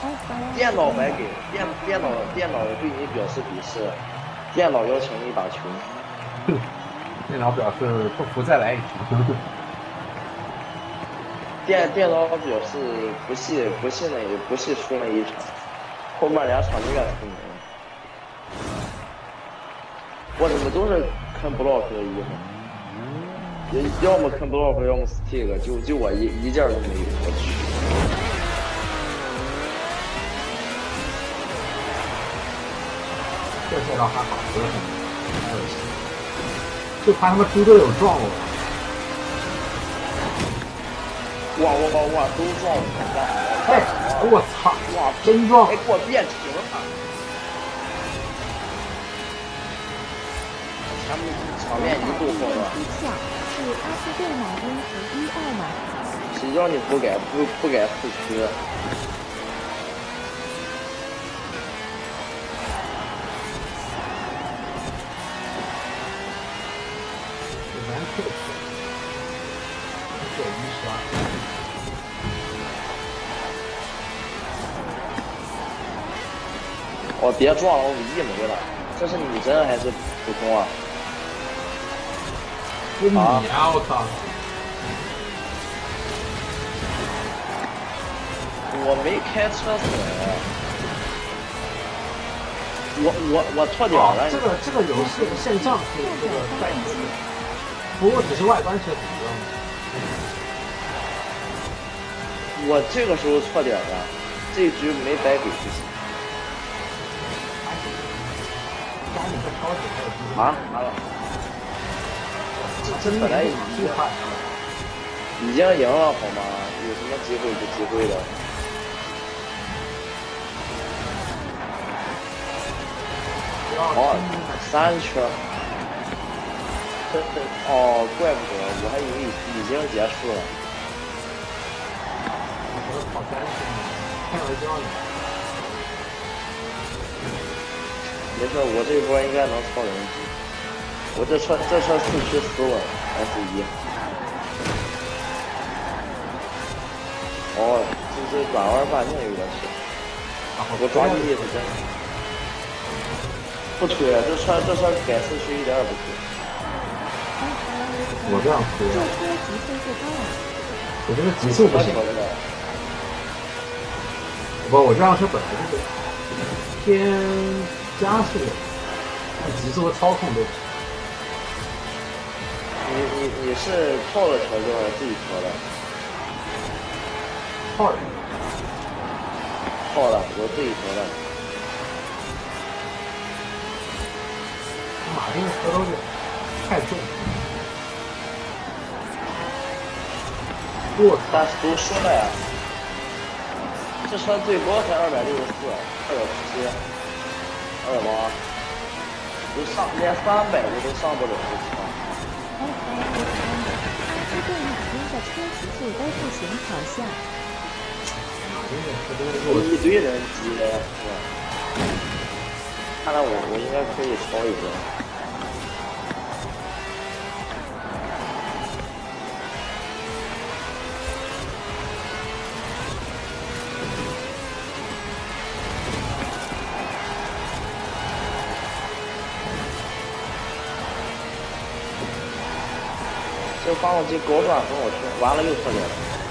电脑白给电脑对你表示鄙视，电脑邀请你打球。 电脑表示不服再来一局。 电脑表示不系输那一场，后面2场宁愿出名。哇，你们都是啃 block 的衣服，要么啃 block，要么 stick，就我一件都没有，我去。 这赛道还好，不是很还有戏，就怕他们猪队友撞我。 哇，都撞我干啥？ 哎，我操！ 哇， 真撞！ 哎，给我变停了！场面一度混乱。 是阿斯顿马丁和1-2码。 谁叫你不改四驱？哦，别撞了，我5亿没了。这是拟真还是普通啊？ 是你啊！我操！ 我没开车死我错点了。 这个游戏线上可以这个赛车，不过只是外观设计，知道吗？ 我这个时候错点了，这局没白给就行。啊？这本来已经赢了好吗？有什么机会不机会的？哦，3圈。哦，怪不得，我还以为已经结束了。 跑3圈，开玩笑呢。 没事，我这一波应该能超人机。我这车4驱死稳 S1。哦，这转弯半径有点小。我抓地是真的。不推，这车改4驱一点也不推。 我这样推啊。 这车极速不高啊。 我这个极速不行。不，我这辆车本来就是偏加速的，极速和操控都不行。 你是套了调教还是自己调的？ 套的。 套的，我自己调的。 马丁的车都是太重。 但是都说了呀，这车最高才264、2.7、2.8，连300的都上不了这车。 阿斯顿马丁的车极速都不行，好像。 一堆人急是吧？看来我应该可以超一个。这发动机高转很好听，完了又错点了。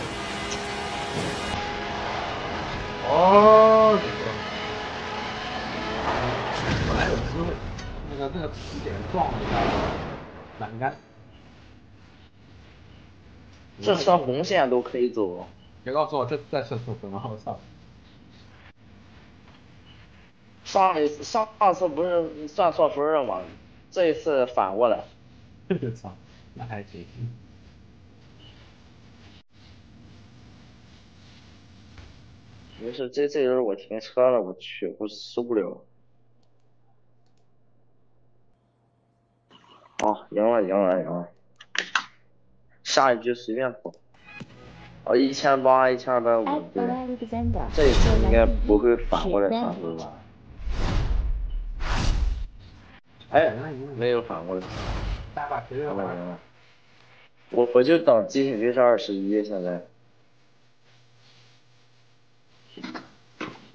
哦，本来有机会，那个起点撞了一下栏杆。 这车红线都可以走。 别告诉我这再测错分了，我操！ 上次不是算错分了吗？这一次反过来。 我操，那还行。 没事，这轮我停车了，我去，我受不了。哦，赢了，下一局随便跑。哦，1800、1250，对。这一次应该不会反过来算分吧？哎，没有反过来。赢了。我就等集体对战21，现在。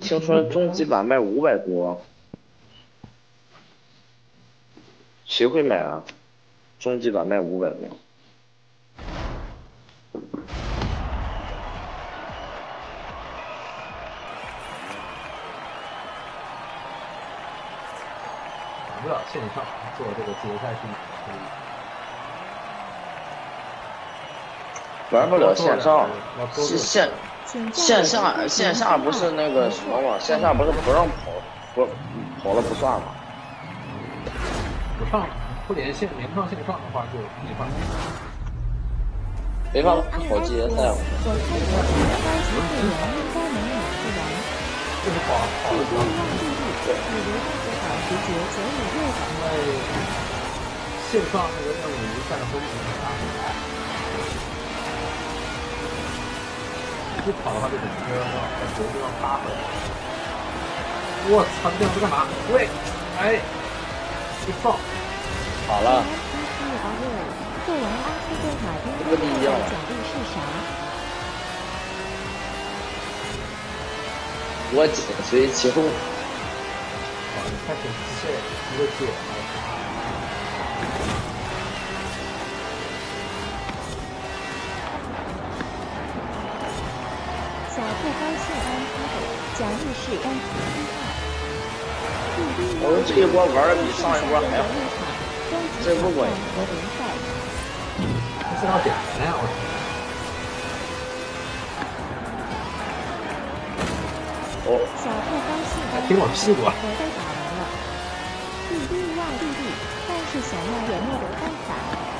听说终极版卖500多，谁会买啊？终极版卖500多。 玩不了线上做这个自由赛事可以。 玩不了线上，线下不是那个什么吗？线下不是不让跑了不算吗？ 不上，不连不上线上的话就没法。 没法跑季节赛了。 就是跑的比较因为线上那个任务一下分拿很大。不跑的话就等于说在别的地方发回来。我操，你这样子干嘛？喂，哎，一放， 好了。 做完阿斯顿马丁这个第一样奖励是啥？ 我紧随其后。 你开始一个血。 小兔高兴安他的奖励是单词我这一波玩的比上一波还好，这不稳。 这是要点燃呀！我操！小兔高兴安踢我屁股！ 我被打完了，弟弟哇弟弟，但是想要也没有办法。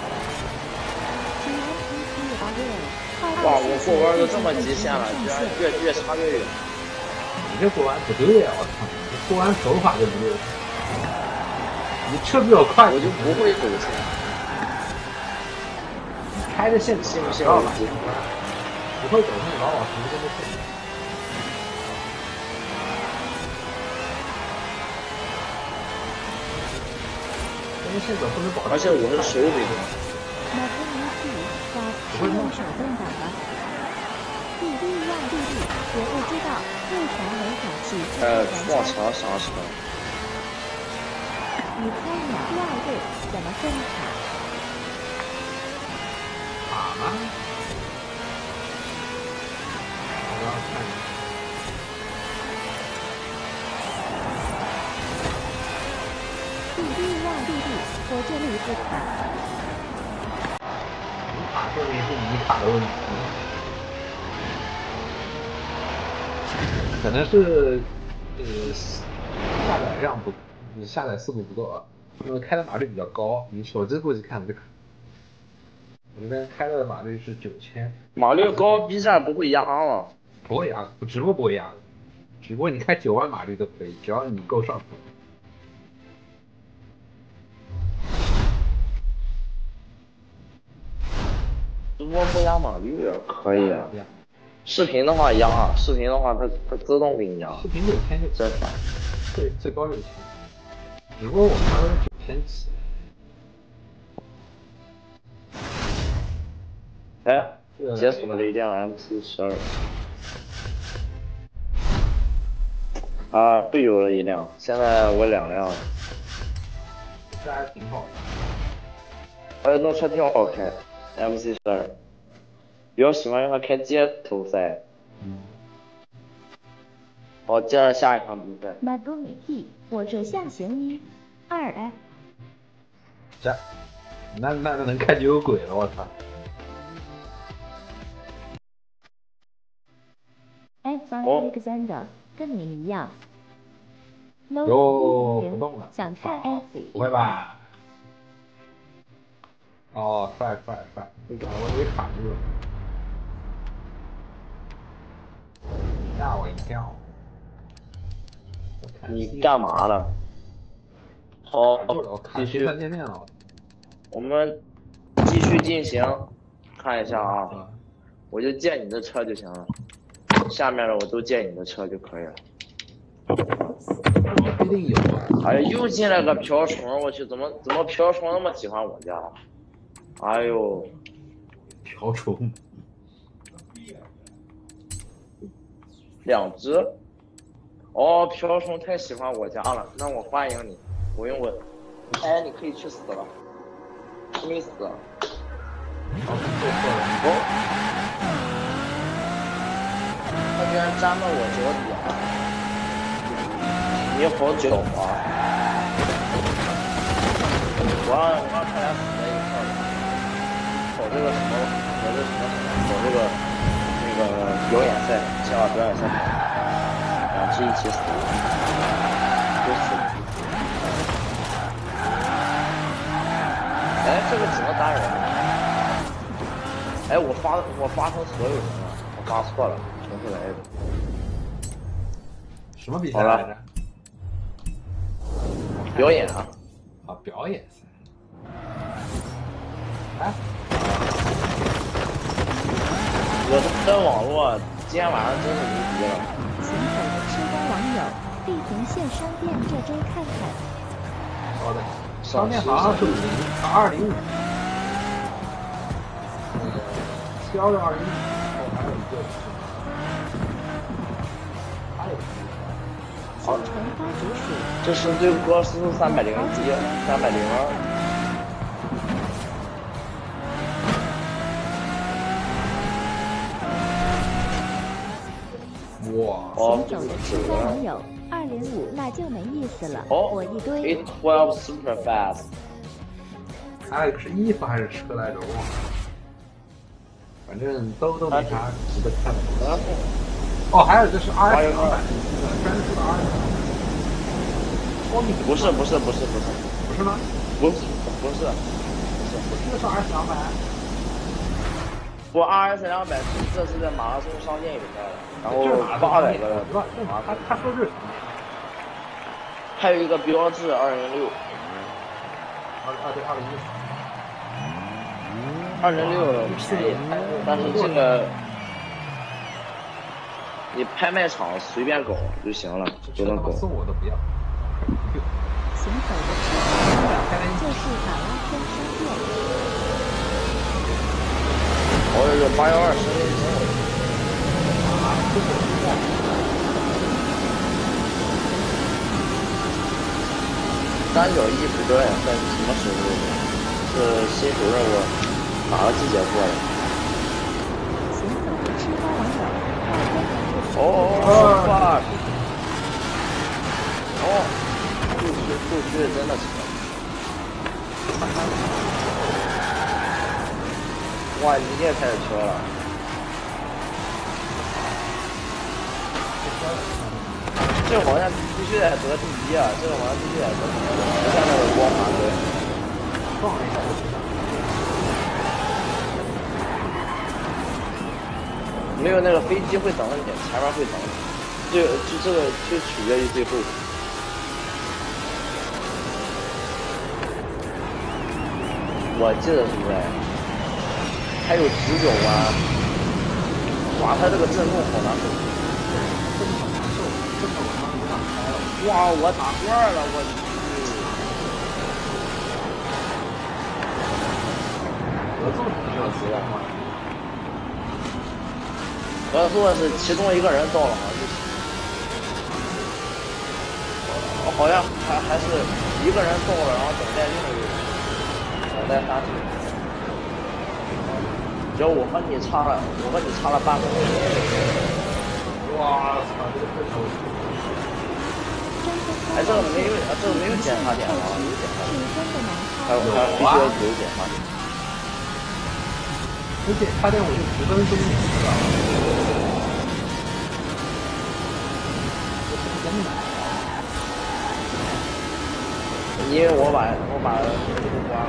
哇，我过弯都这么极限了，居然越差越远。 你这过弯不对呀！我操，你过弯手法就不对。你车比我快， 我就不会走线。 你开着线信不信我？ 我急不会走线，老老实实跟着线。跟着线走不能保证。 而且我是手柄。 是用手动挡的。弟弟呀弟弟，我不知道为啥没法骑撞墙啥车？ 你猜秒第二队怎么这么卡？ 卡吗？我要看。 弟弟呀弟弟，我这里不卡。 卡说明是你卡的问题，可能是下载量不，下载速度不够啊，因为开的码率比较高，你手机估计看不就。我这边开的码率是9000， 码率高 B 站不会压了。 不会压，直播不会压，直播你开9万码率都可以，只要你够上头。 直播不压码率可以啊。视频的话压，视频的话它自动给你压。 视频6000就真烦。 对，最高6000。直播我看都是9000起。 哎，解锁了一辆 MC12。啊，队友了一辆，现在我2辆了。 这还挺好的。那车挺好开 ，MC12。比较喜欢用它开街头赛。好，接着下一场比赛。 马多米蒂，我这象形1、2。 这，那能开就有鬼了，我操！ 哎 ，Alexander，跟你一样。 哟，不动了。 想看 F？ 不会吧？哦，帅！我以为卡住了。吓我一跳！ 你干嘛了？好，继续。我们继续进行，看一下啊，我就借你的车就行了，下面的我都借你的车就可以了。 一定有啊！ 哎呀，又进来个瓢虫，我去，怎么瓢虫那么喜欢我家？哎呦， 瓢虫。 2只， 哦，瓢虫太喜欢我家了，那我欢迎你。我用我，哎，你可以去死了，没死。哦，他居然粘到我脚底了，你好狡猾！我让他俩死在一块儿了。跑这个什么，跑这什么，跑这个那个表演赛，千万表演赛，两只一起死，都死了。哎，这个只能单人。哎，我发成所有人了，我发错了，重新来一个。 什么比赛来着？ 表演啊！ 啊，表演赛。哎， 我的网络今天晚上真是牛逼了。 行走的吃瓜网友，地平线商店这周看看。 好的，商店好像是205。71220，哦，还有一个是，还有一个。 新城发直属。 这是对歌是301，302。 哇！ 行走的吃瓜网友205，那就没意思了。 哦， 我一堆。 812 super fast。 还有一个是衣服还是车来着？忘了。反正都没啥值得看的。哦，还有一个是 RS200，专属的 RS。哦，你不是吗？ 不是。这是 RS200。 不 RS200，这是在马拉松商店里面的，然后800个。 他说这是什么？ 还有一个标致206。 对 206便宜，但是这个你拍卖场随便搞就行了，就能搞。 送我都不要。 行走的吃瓜网友就是法拉天商店。 哦，这812是那种。3.1不对，在什么时候？是新手任务哪个季节过的？ 行走的吃瓜网友， 哦，后续真的是。哇，你也开始挑了。这个好像必须得得第一啊！这个好像必须得得第一，不像那个光盘对。 撞了一下就知道。 没有那个飞机会等你，前面会等你，这个就取决于最后。我记得是不是？还有直角弯，哇，它这个震动好难受。哇，我打转了，我去！ 合作是比较急的吗？ 合作是其中一个人到了好像就行。好像还是一个人到了，然后等待另一个人，等待他去。只要我和你差了半分钟。 哇操，这个对手！ 哎，这个没有检查点吗？有检查点。还有必须要有检查点。 有检查点我就10分钟知道。 因为我把这个关了。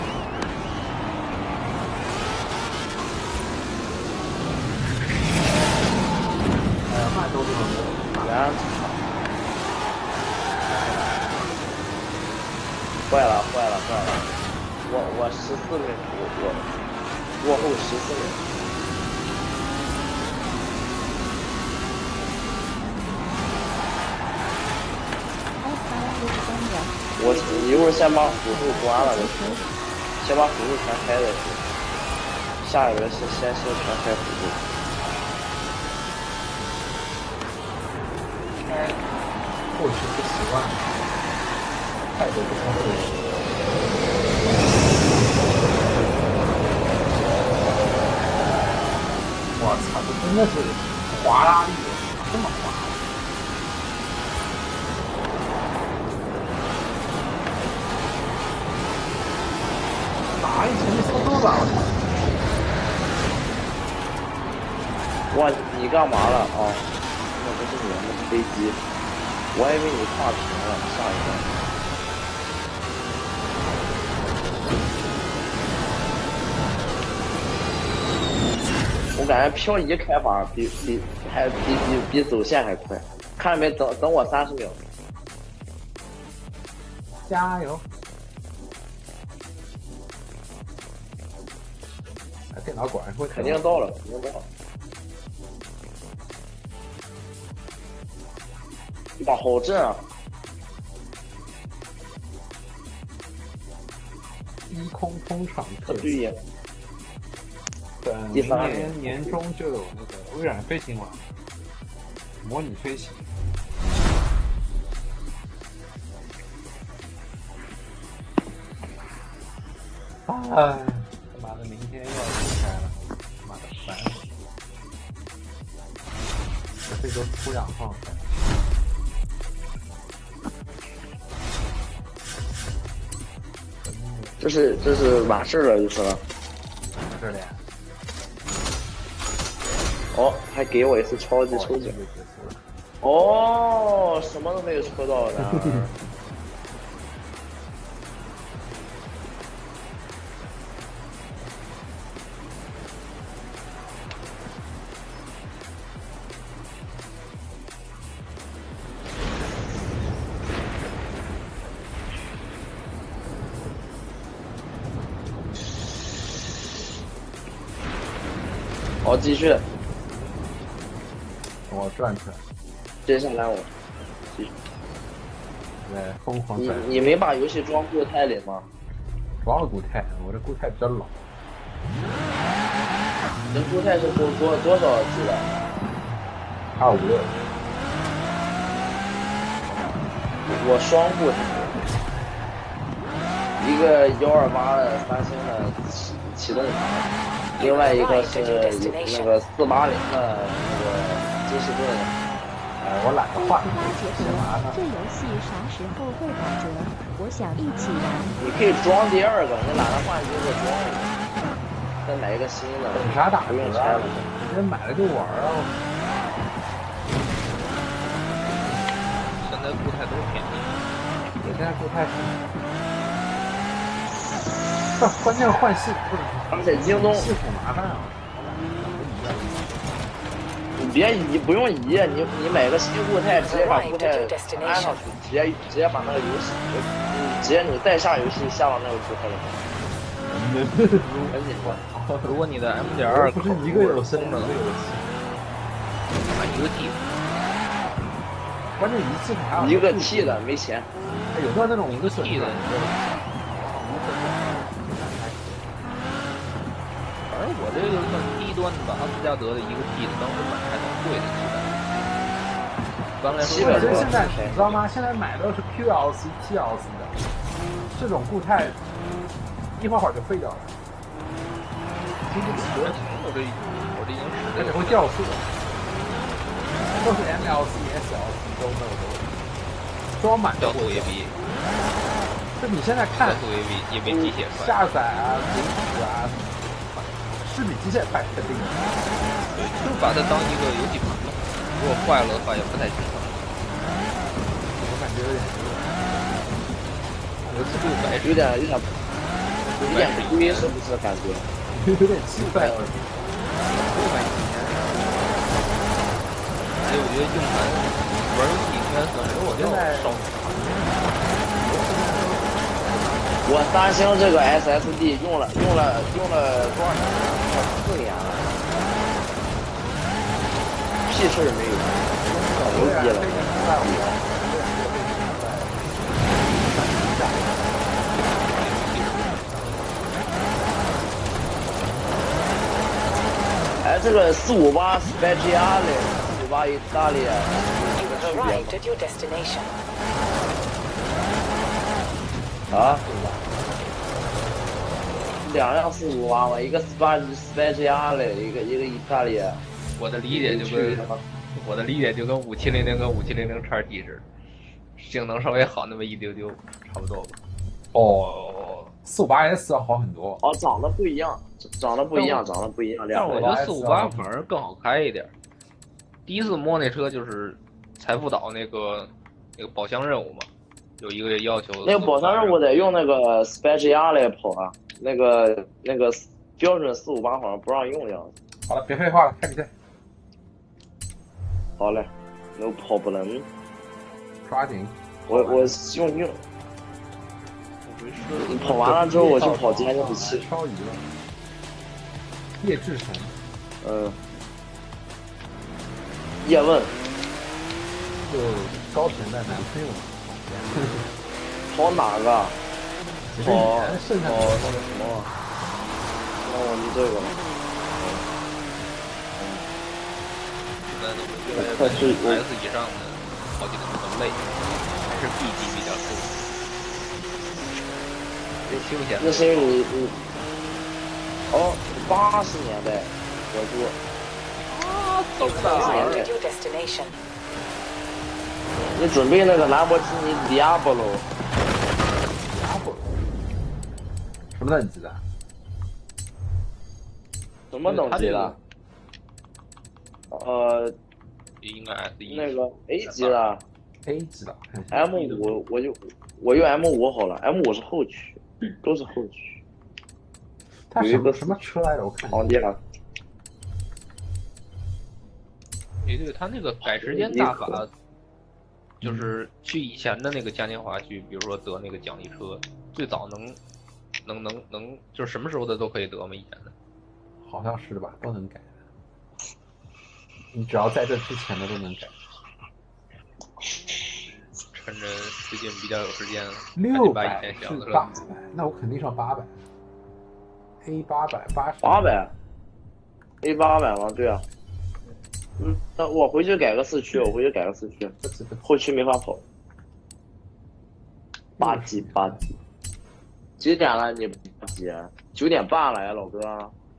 哎呀，慢都这么多。 坏了！我14秒，我落后14秒。我一会儿先把辅助关了再说，先把辅助全开再说。下一个是先全开辅助。 过去不习惯，太多不同的。我操，这真的是滑拉力，这么滑！打一拳就速度了！ 哇，你干嘛了？哦，那不是你，那是飞机。我还以为你跨屏了，吓一跳。我感觉漂移开法比走线还快，看到没？等我30秒， 加油！电脑果然会肯定到了，肯定到了。哇，好震啊！ 低空通场特注意。 等明年年中就有那个微软飞行网模拟飞行。哎，他妈的，明天又要离开了，他妈的烦死！这周土壤放开。 这是完事了，就是了。 完事了呀。 哦，还给我一次超级抽奖。哦，什么都没有抽到呢。好，继续。 我转出来。 接下来我继续。 对，疯狂。 你没把游戏装固态里吗？ 装了固态，我这固态比较老。 你的固态是多少 G 的 ？256。 我双固态，一个128的3星的启动盘，另外一个是那个480的那个金士顿。 我懒得换。 这游戏啥时候会打折？我想一起玩。 你可以装第二个，你懒得换就给我装一个，再买一个新的。 等啥打不用拆了， 直接买了就玩啊！ 现在固态都便宜， 现在固态是。关键换系统， 而且京东系统麻烦啊。 你别移，不用移，你买个新固态，直接把固态安上去，直接把那个游戏，直接你再下游戏下到那个固态里面。赶紧换。 如果你的 M.2 不是一个有升的， 买一个 T。 关键一系统还有一个 T 的没钱。 有没有那种一个 T 的？ 反正我这个算低端的吧，阿斯加德的一个 T 的，当时买还挺贵的，刚来说现在你知道吗？现在买的是 QLC、TLC 的，这种固态一会儿就废掉了。 经不起我这已经而且会掉速，都是 MLC、SLC 都没有装满掉速也比。 就你现在看， 掉速也比机械快。 下载啊、读取啊。是比机械快肯定的， 对，就把它当一个游戏盘嘛。如果坏了的话也不太心疼。 我感觉有点， 有点亏，是不是感觉？ 有点气愤。 所以我觉得硬盘玩游戏应该算是我现在少。 我3星这个 SSD 用了多少年了？4年了，屁事没有，老牛逼了。哎，这个458 Speciale、458意大利有个区别吗？ arrived at your destination. 啊，2辆458嘛，一个 Speciale， 一个意大利。 我的理解就跟5700跟5700叉 T 似的，性能稍微好那么一丢丢，差不多吧。 哦，458S 要好很多。 哦，长得不一样，长得不一样。 但我觉得458反而更好开一点。第一次摸那车就是财富岛那个宝箱任务嘛，有一个要求。 那个宝箱任务得用那个 Speciale 跑啊，那个标准458好像不让用的样子。 好了，别废话了，开比赛。 好嘞，我跑不能。 抓紧。 我用。你跑完了之后，我就跑今天的7。 漂移了。叶志成。 叶问。 就高田的男朋友。 跑哪个？跑那个什么？那我们这个。 快是 S 以上的跑起来那么累，还是 B 级比较舒服。这休闲。 那是因为你哦，80年代，我说。 Arrived at your destination. 你准备那个兰博基尼 Diablo。 什么等级的？ 什么等级的？ 应该 S1。 那个 A 级的。 A 级的。 M5我用 M5 好了 ，M5 是后驱，都是后驱。 它是个什么车来着？我看。 皇帝了。 对，它那个改时间大法，就是去以前的那个嘉年华去，比如说得那个奖励车，最早能，就是什么时候的都可以得吗？以前的。 好像是的吧，都能改。你只要在这之前的都能改。 趁着最近比较有时间 ，600是800，那我肯定上800。A880。 800吗？对啊。那我回去改个4驱，后驱没法跑。8级。几点了？你8级？9点半了呀，老哥。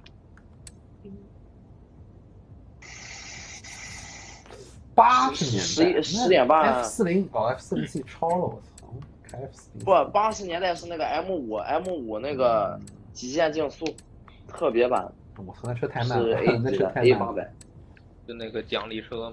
80年代 10点半。 F40 超了，我操！开 F40。 不，80年代是那个 M5 那个极限竞速特别版。 我操，那车太慢了。 是 A 级的 A800。 就那个奖励车。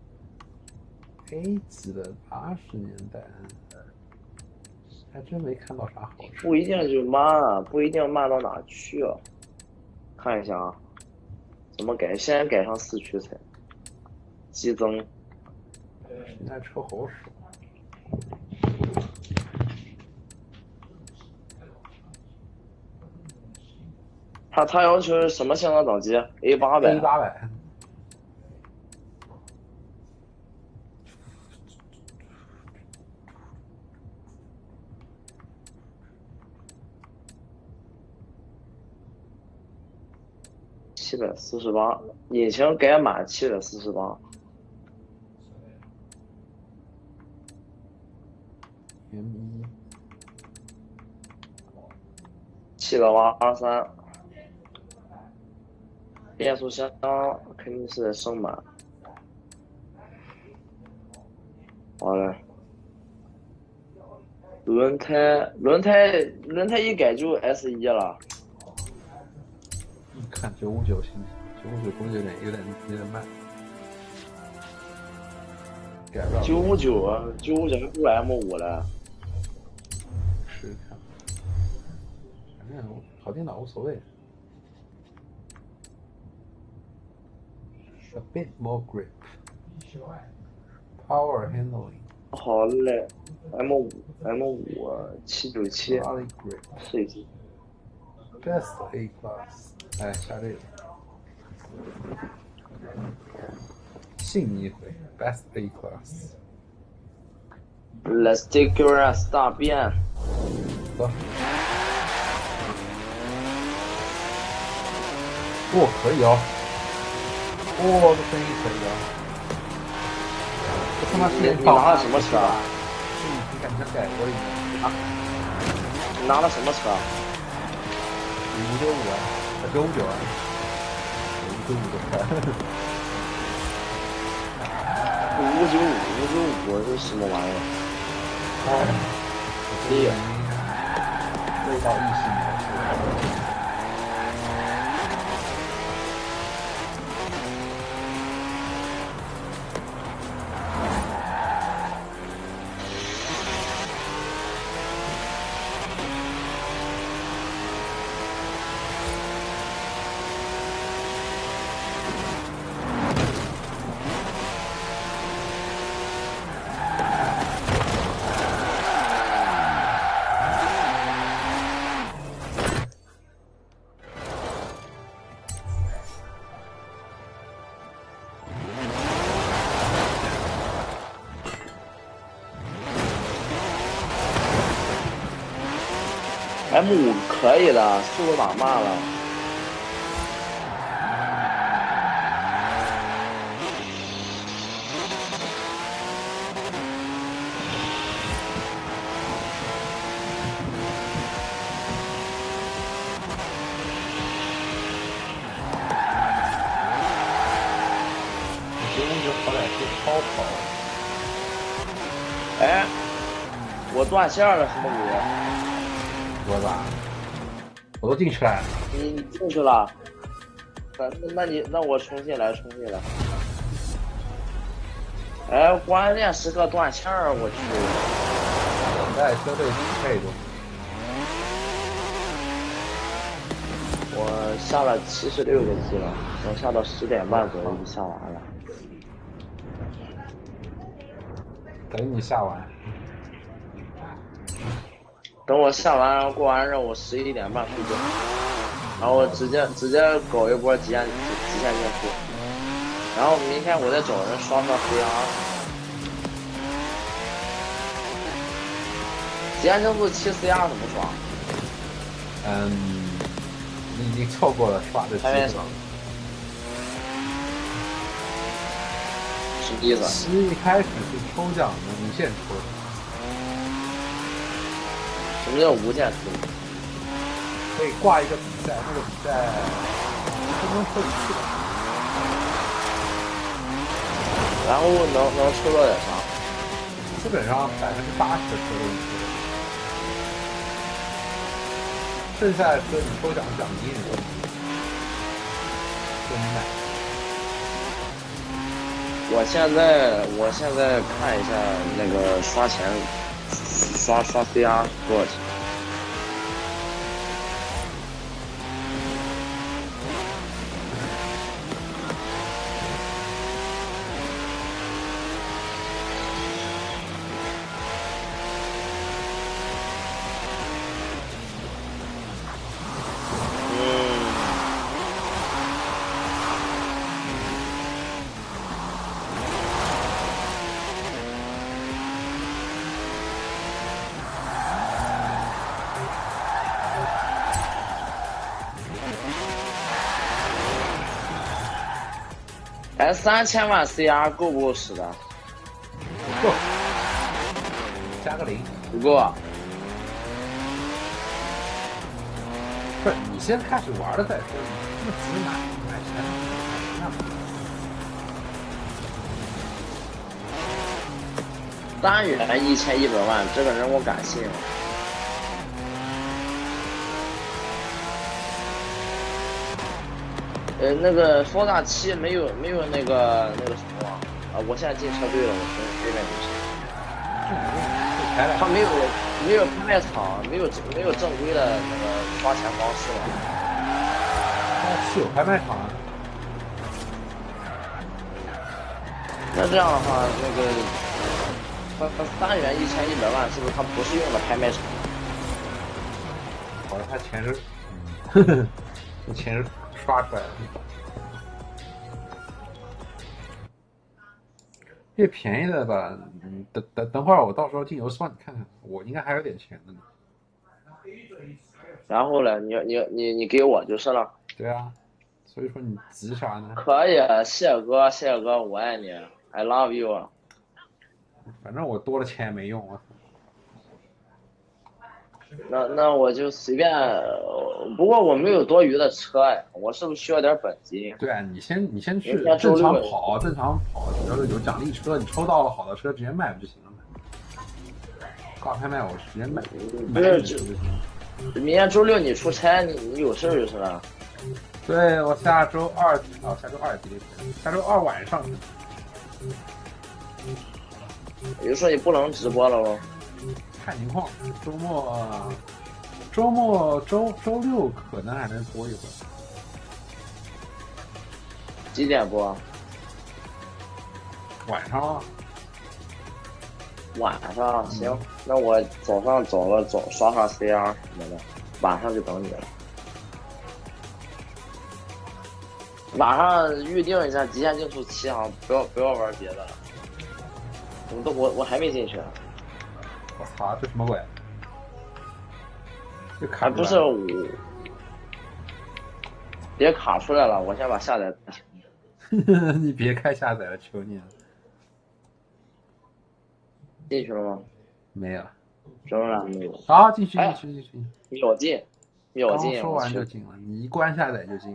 A 级的80年代，还真没看到啥好车。 不一定就慢，不一定慢到哪去啊。看一下啊，怎么改？先改上4驱才。激增。 现在车好爽。 他要求什么性能等级 ？A800。 A800。 748，引擎改满748。 M1。 783。变速箱肯定是升满。好嘞。轮胎一改就 S1 了。 一看959行，959工有点慢。改不了。 959啊，959不 M5 了。 试试看，反正跑电脑无所谓。A bit more grip. Power handling. 好嘞 ，M5 797。试一下。 Best A class。哎，下这个。信你一回 ，Best A class。 Let's take your ass 大便。 走。哦，可以哦。哦，这声音可以啊！ 他妈是你拿了什么车？ 你感觉改过一点啊？ 你拿了什么车 595啊，99啊，595的 ？595是什么玩意儿？ 这个味道异性模式。 M5可以的，速度打慢了。 好歹是超跑。 哎，我断线了，什么鬼？ 我咋？我都进去了。 你进去了？那我重新来。哎，关键时刻断线儿，我去！ 等待车队匹配中。 我下了76个 G 了，我下到10点半左右就下完了。 等你下完。 等我下完过完任务11点半睡觉，然后直接搞一波极限竞速，然后明天我再找人刷 VR。极限竞速7 CR 怎么刷？ 你已经错过了刷的机会。 什么意思？ 一开始是抽奖的无限抽。 什么叫无限抽？ 可以挂一个比赛，那个比赛1分钟抽1次。 然后能抽到点啥？ 基本上80%的车都能抽。剩下的车你抽奖奖金你都能买。 我现在看一下那个刷钱，刷 CR 多少钱？哎，3000万 CR 够不够使的？ 不够，加个0。 不够啊？ 不是，你先开始玩了再说，你这么急买钱，那单元1100万，这个人我敢信。那个Forza 7没有那个什么啊？我现在进车队了，我随便进去。他没有拍卖场，没有正规的那个刷钱方式了。 是有拍卖场啊。 那这样的话，那个他单元1100万，是不是他不是用的拍卖场？ 好像他钱是，这钱是刷出来的。越便宜的吧，等会儿我到时候进游戏帮你看看，我应该还有点钱的呢。 然后呢，你给我就是了。 对啊，所以说你急啥呢？ 可以，谢哥，我爱你，I love you。 反正我多了钱也没用啊。 那我就随便，不过我没有多余的车呀，我是不是需要点本金？ 对啊，你先去明天周正六常跑，只要有奖励车，你抽到了好的车直接卖不就行了吗？挂拍卖我直接卖， 不是，明天周六你出差，你有事儿是吧？ 对，我下周二下周二下周二晚上。 也就是说你不能直播了喽？ 看情况，周六可能还能播一会儿。 几点播？ 晚上啊。 晚上行，那我早上刷刷 CR 什么的，晚上就等你了。马上预定一下极限竞速7啊，不要玩别的了。我还没进去。 我操，这什么鬼？这卡不是我，别卡出来了，我先把下载。 你别开下载了，求你了。 进去了吗？ 没有。 仍然没有。 好，进去。 秒进。 刚说完就进了，你一关下载就进。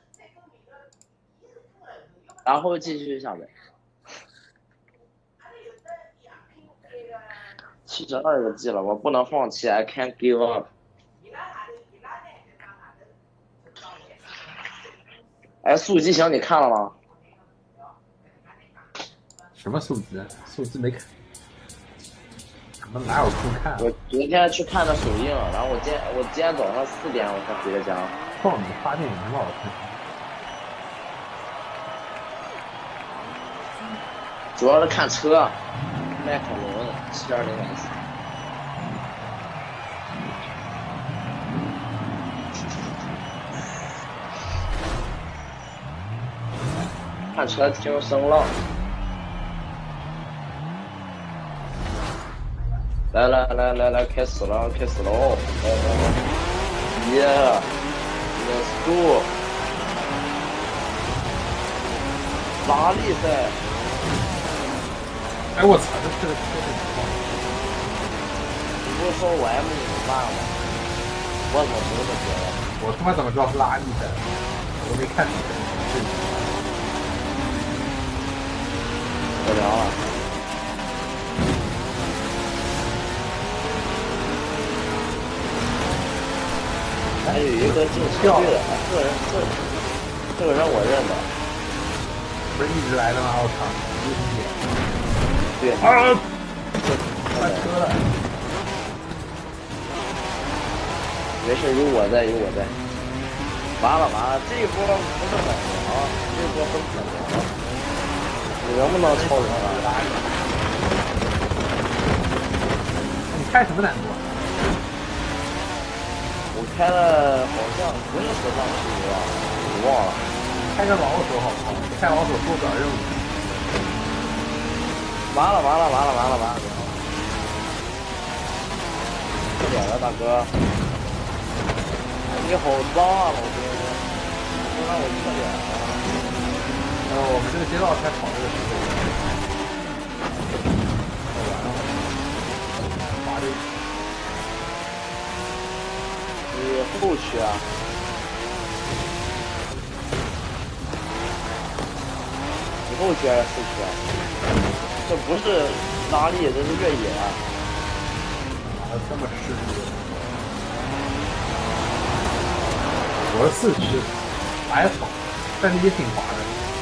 然后继续下载。72个 G 了，我不能放弃 ，I can't give up。哎，速激情你看了吗？ 什么速激？速激没看。我哪有空看？ 我昨天去看的首映，然后我今天早上4点我才回的家。 放你发电影很好看。 主要是看车，迈凯伦720S。看车听声浪。来，开始了哦！来，Yeah，Let's go！ 拉力赛。 哎，我操，这个车很棒！ 你不是说我 M 你慢吗？我怎么不这么觉得？ 我他妈怎么知道是拉力赛？我没看你。 我聊了。还有一个进车队的，这个人我认得。 不是一直来的吗？我操！ 对。 啊！翻车了。 没事，有我在。完了，这一波不是很凉，这一波不是很凉。你能不能超人啊？ 你开什么难度？ 我开的好像不是合上去的，我忘了。 开个老手好不好？开老手做不了任务。 完了！快点了，大哥！你好脏啊，老哥！不让我快点啊！ 我们这个街道才跑这个时间。完了，滑溜。 你后驱啊？你后驱还是四驱啊？这不是拉力，这是越野啊！ 这么吃力。我是四驱，还好，但是也挺滑的。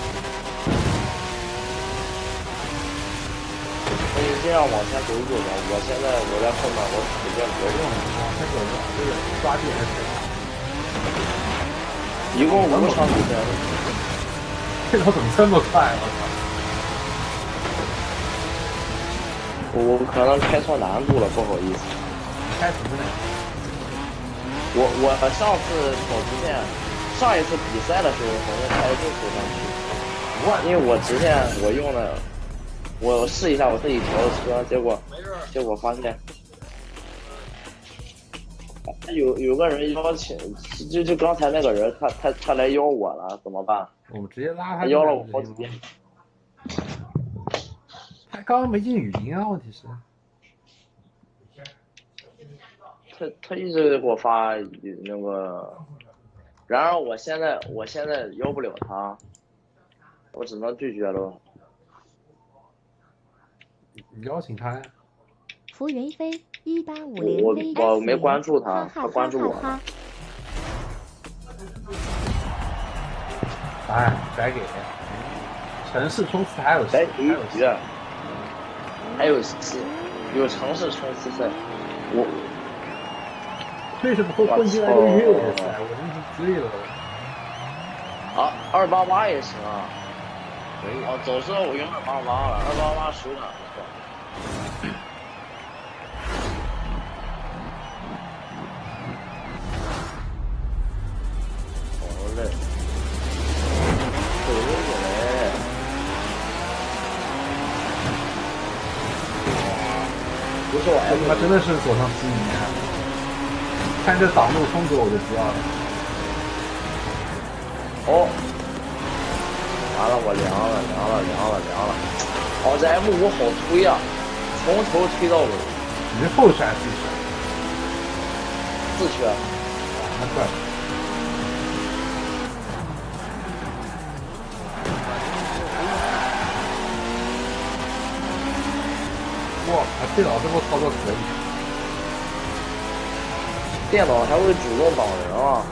你这样往前走吧，我现在在后面，我使劲不用往前走，这个抓地还是一共5场比赛。 这头怎么这么快？我操！ 我可能开错难度了，不好意思。 开什么呢？ 我上次跑直线，上一次比赛的时候好像开的就是上去，因为我直线我用的，我试一下我自己调的车，结果发现，有个人邀请，就刚才那个人他来邀我了，怎么办？ 我们直接拉他。 他邀了我好几遍。 他刚刚没进语音啊，问题是。 他一直给我发那个，然而我现在邀不了他，我只能拒绝了。 你邀请他呀。 浮云飞1850 VS 我没关注他， 哈他关注我了。 哎，白给。城市冲刺还有还有城市冲刺赛， 为什么会混进来个越野赛？我真是醉了。 啊，288也行啊。 可以。 哦，走势我用288了，288手感不错。好嘞，走过来。不是我， 他真的是走上西宁啊！看这挡路风格我就知道了。 哦，完了，我凉了。哦，这 M5好推啊，从头推到尾。 你是后驱还是四驱？ 四驱。 那怪了。哇，电脑这么操作可以。 电脑还会主动挡人啊！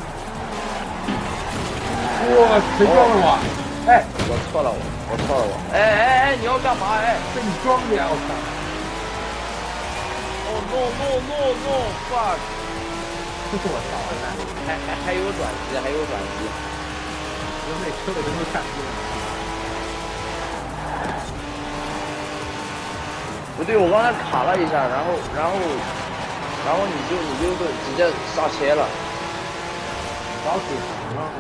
哇，谁撞了我？哎， 我错了，哎，你要干嘛？哎， 被你撞的呀！我操！ 哦 no fuck！ 这是我操的！ 还有转机， 我那车我真的看不见。 不对，我刚才卡了一下，然后你就直接刹车了。 老水长了。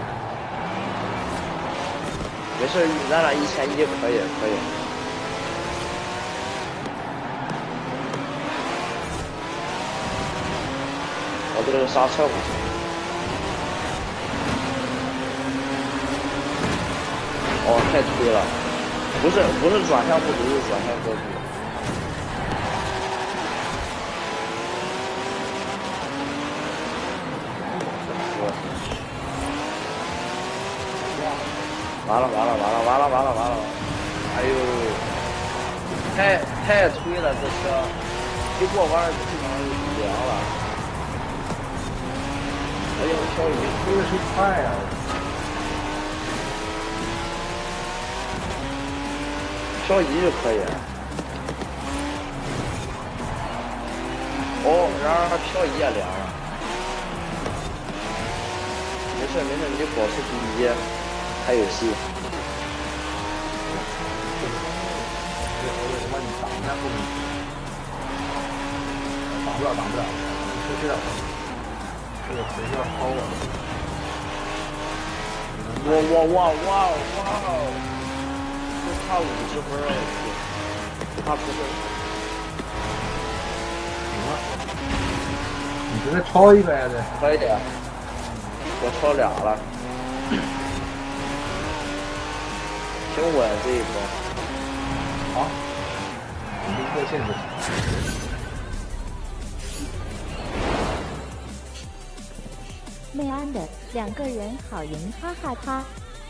没事，咱俩1100可以。我这个刹车不行。哦，太推了，不是转向不足，是转向过度。完了！哎呦，太推了，这车一过弯基本上就凉了。哎呦，漂移推的是快啊！ 漂移就可以。哦，然而漂移也凉了。没事，你保持第一。还有戏。 我把你挡一下后面。挡不了，出去了。这个谁要超我？ 哇！就差50分了，就差出分。 行了，你直接超一个呀？这可以的，我超俩了。挺稳这一波。 好，我们过线就行。 妹安的2个人好赢，哈哈哈。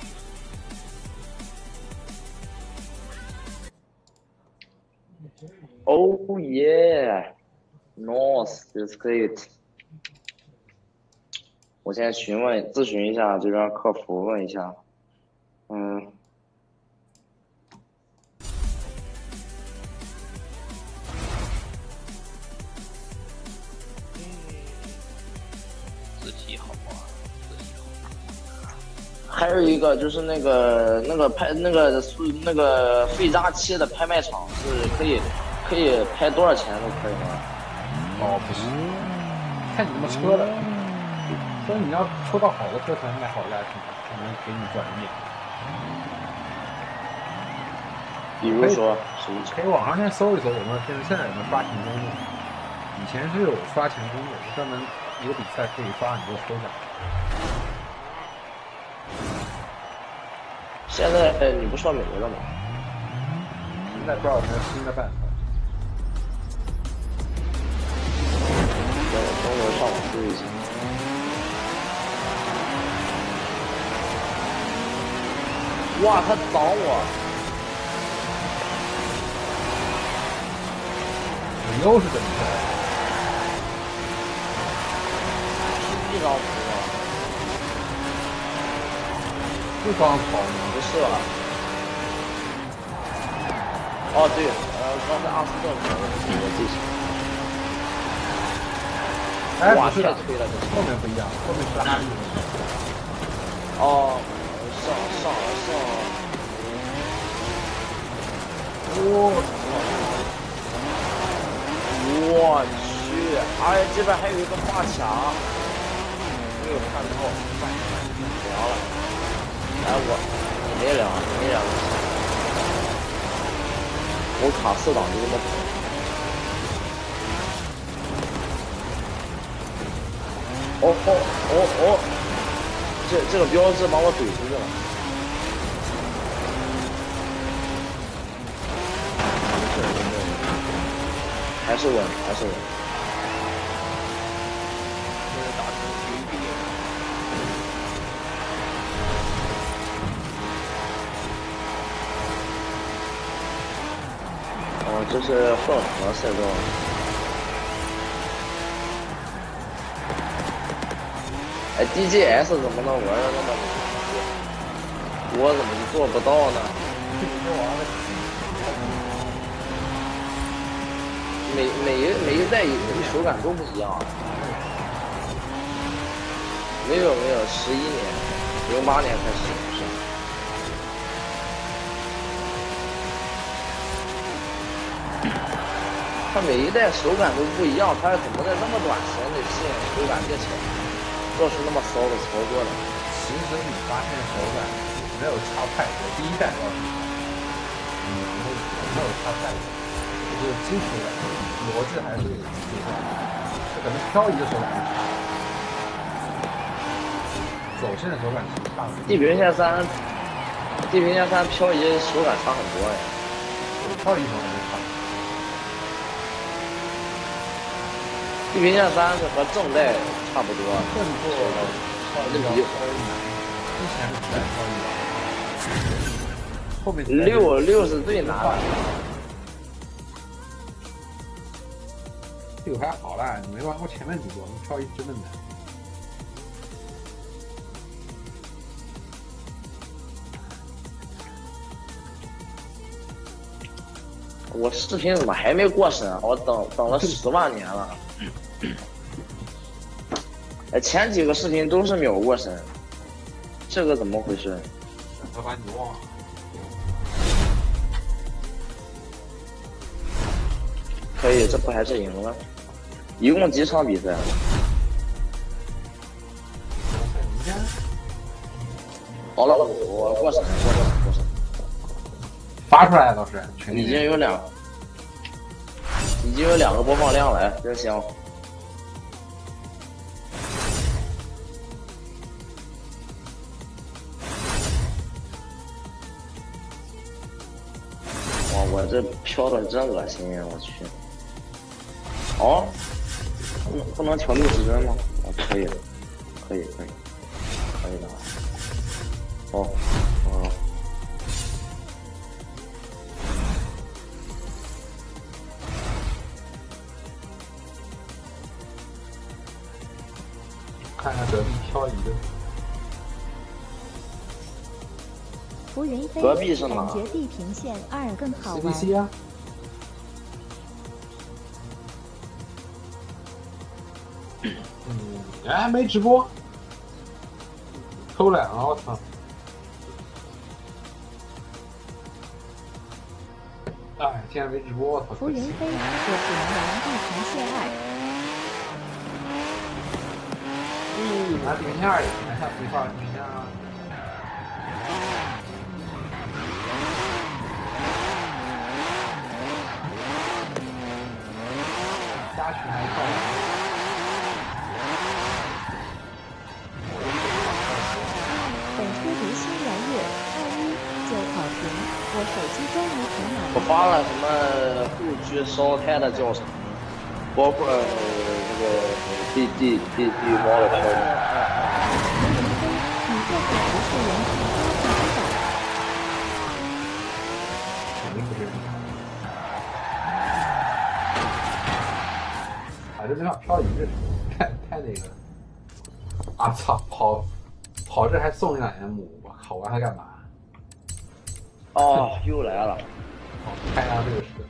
Oh yeah, nice, that's great。我先咨询一下这边客服，问一下，还有一个就是那个废渣期的拍卖场是可以拍多少钱都可以吗？ 哦，不是，看你们车的，所以你要抽到好的车才能买好价钱，才能给你转一点。 比如说， 可以网上先搜一搜，现在有没有刷钱攻略？以前是有刷钱攻略，专门一个比赛可以刷很多抽奖。 现在你不刷没了吗？ 在多少个新的办法？ 等我上网搜一下。哇，他挡我！ 你又是怎么着？ 一张图吗？ 就刚跑吗？ 不是吧？哦，对，刚才阿斯顿我记起哎， 哇， 不是的， 太吹了，这后面不一样，后面是哈利。 哦，上，我去，哎呀，这边还有一个画墙，没有看到，凉了。哎，你没凉，我卡4档就这么跑。哦，这个标志把我怼出去了。还是稳。 打成局域。 哦，这是混合赛道。哎 ，DGS 怎么能玩的那么牛？我怎么就做不到呢？每一代手感都不一样。没有，11年，08年开始是。它每一代手感都不一样，它是怎么在那么短时间内适应手感变成做出那么骚的操作呢？ 其实你发现手感没有差太多，第一代倒是，没有差太多，就是基础感，逻辑还是有基础感，这可能漂移的手感是差的，走线的手感是差的。 地平线3漂移手感差很多呀。 漂移手感是差的。 地平线3是和正代差不多， 更做漂移要稍微难，之前是不带漂移的，后面 6是最难的。 6还好啦，你没玩过前面几座，漂移真的难。 我视频怎么还没过审啊？我等了10万年了。哎，前几个视频都是秒过审，这个怎么回事？ 他把你忘了。 可以，这不还是赢了？一共几场比赛？好了，我过审。 发出来倒是， 已经有2个播放量了，真香。哇，我这飘的真恶心呀！我去。哦，不能调60帧吗？哦，可以的，可以的。哦。 看看隔壁漂移的。 浮云飞， 隔壁是哪？ 感觉地平线2更好玩。 CBC 啊。哎，没直播，偷懒啊！我操！哎，现在没直播，我操！ 浮云飞，我只能玩地平线2。 拿地平线2也行，下次一块地平线啊。加群还一块玩。 本书读心圆月21就好评，我手机终于可买我发了什么后驱烧胎的教程，包括那个地猫的车。 你这可不是人体高级的。 肯定不是。啊，这地方漂移这太那个。啊操！跑这还送一辆 M， 我靠！我还干嘛？ 哦，又来了。 开辆这个车，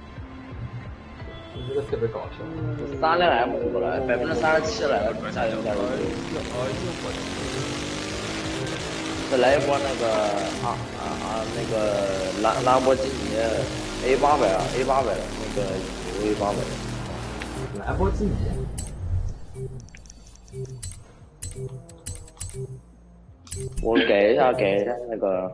这个特别搞笑。 3辆 M5了，37%了，加油加油！再来一波那个那个兰博基尼 A800那个A800。 兰博基尼。 我改一下那个。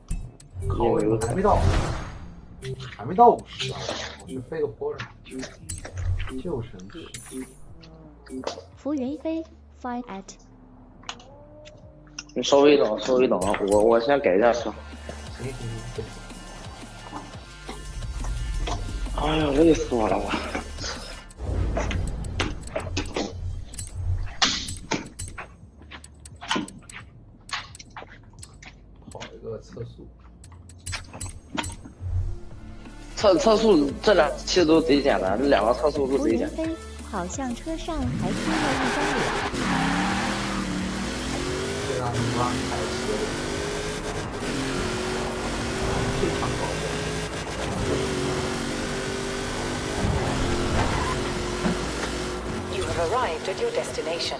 还没到50啊！我去飞个坡上，就神奇。 浮云飞 ，fly at。 你稍微等，我先改一下车。 行。 哎呀，累死我了我。 跑一个测速。 测速这两期都贼简单，这2个测速都贼简单。 好像车上还贴了一张脸。 这让你妈开车的，非常搞笑。 You have arrived at your destination.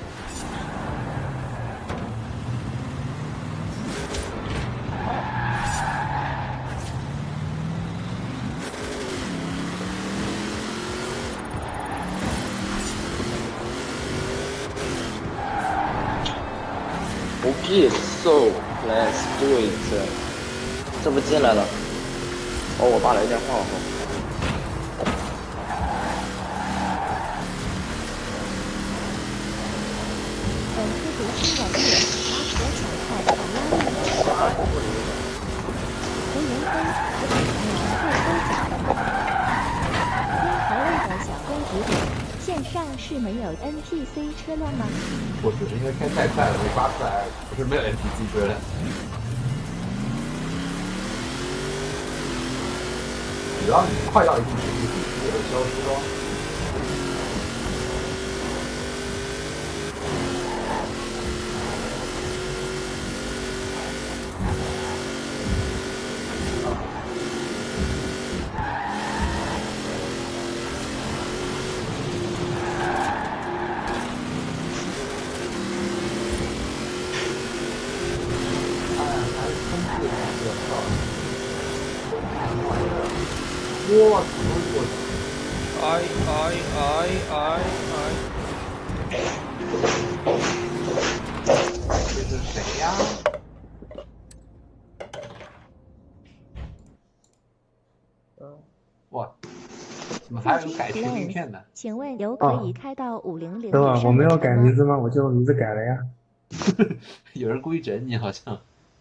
Okay, so let's do it. 这不进来了？哦，我爸来电话了。 本次读书网页，阿可小菜好压力。胡云飞，我本来是会甲的。天豪类的小公主点。线上是没有 NPC 车辆吗？ 不是，因为开太快了，没刮出来。不是没有 NPC 车辆。只要你快到一定程度，就会消失哦。我这是谁呀？哇，怎么还有改全名片呢？ 请问有可以开到500？ 等会儿我没有改名字吗？我就名字改了呀。 有人故意整你，好像。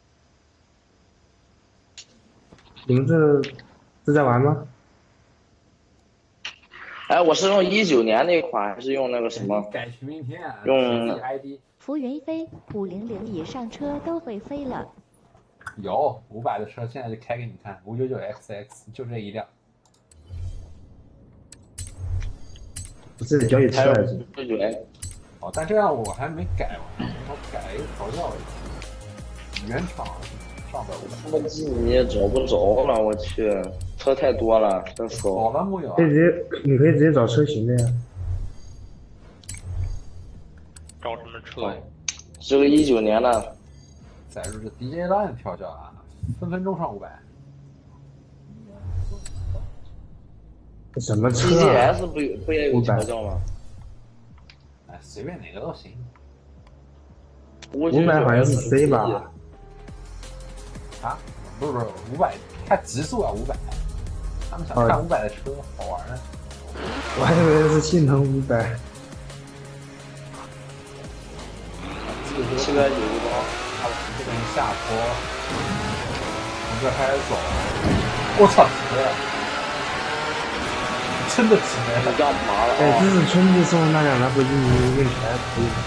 名字是在玩吗？ 哎，我是用19年那款，还是用那个什么？ 改全名片啊， 用 ID。 浮云飞500以上车都会飞了。 有500的车，现在就开给你看，599XX 就这一辆。 不是交易车来着。 哦，但这样我还没改完，我改一个调教原厂上边500。 我记你找不着了，我去，车太多了，真搜。 好了木有？ 你可以直接找车型的呀。 找什么车呀？ 这个19年的。 载入这 DJ Line 调教啊，分钟上500。 什么车 ？DGS 不也有调教吗？ 哎，随便哪个都行。 500好像是 C 吧？ 啊，不是500，它极速啊500。他们想看500的车，好玩呢。 我还以为是性能500。 这个有一包， 这边下坡，从这开始走。 我操，真的直你干嘛了哎， 啊？ 这是春季送那两台回去你用起来可以。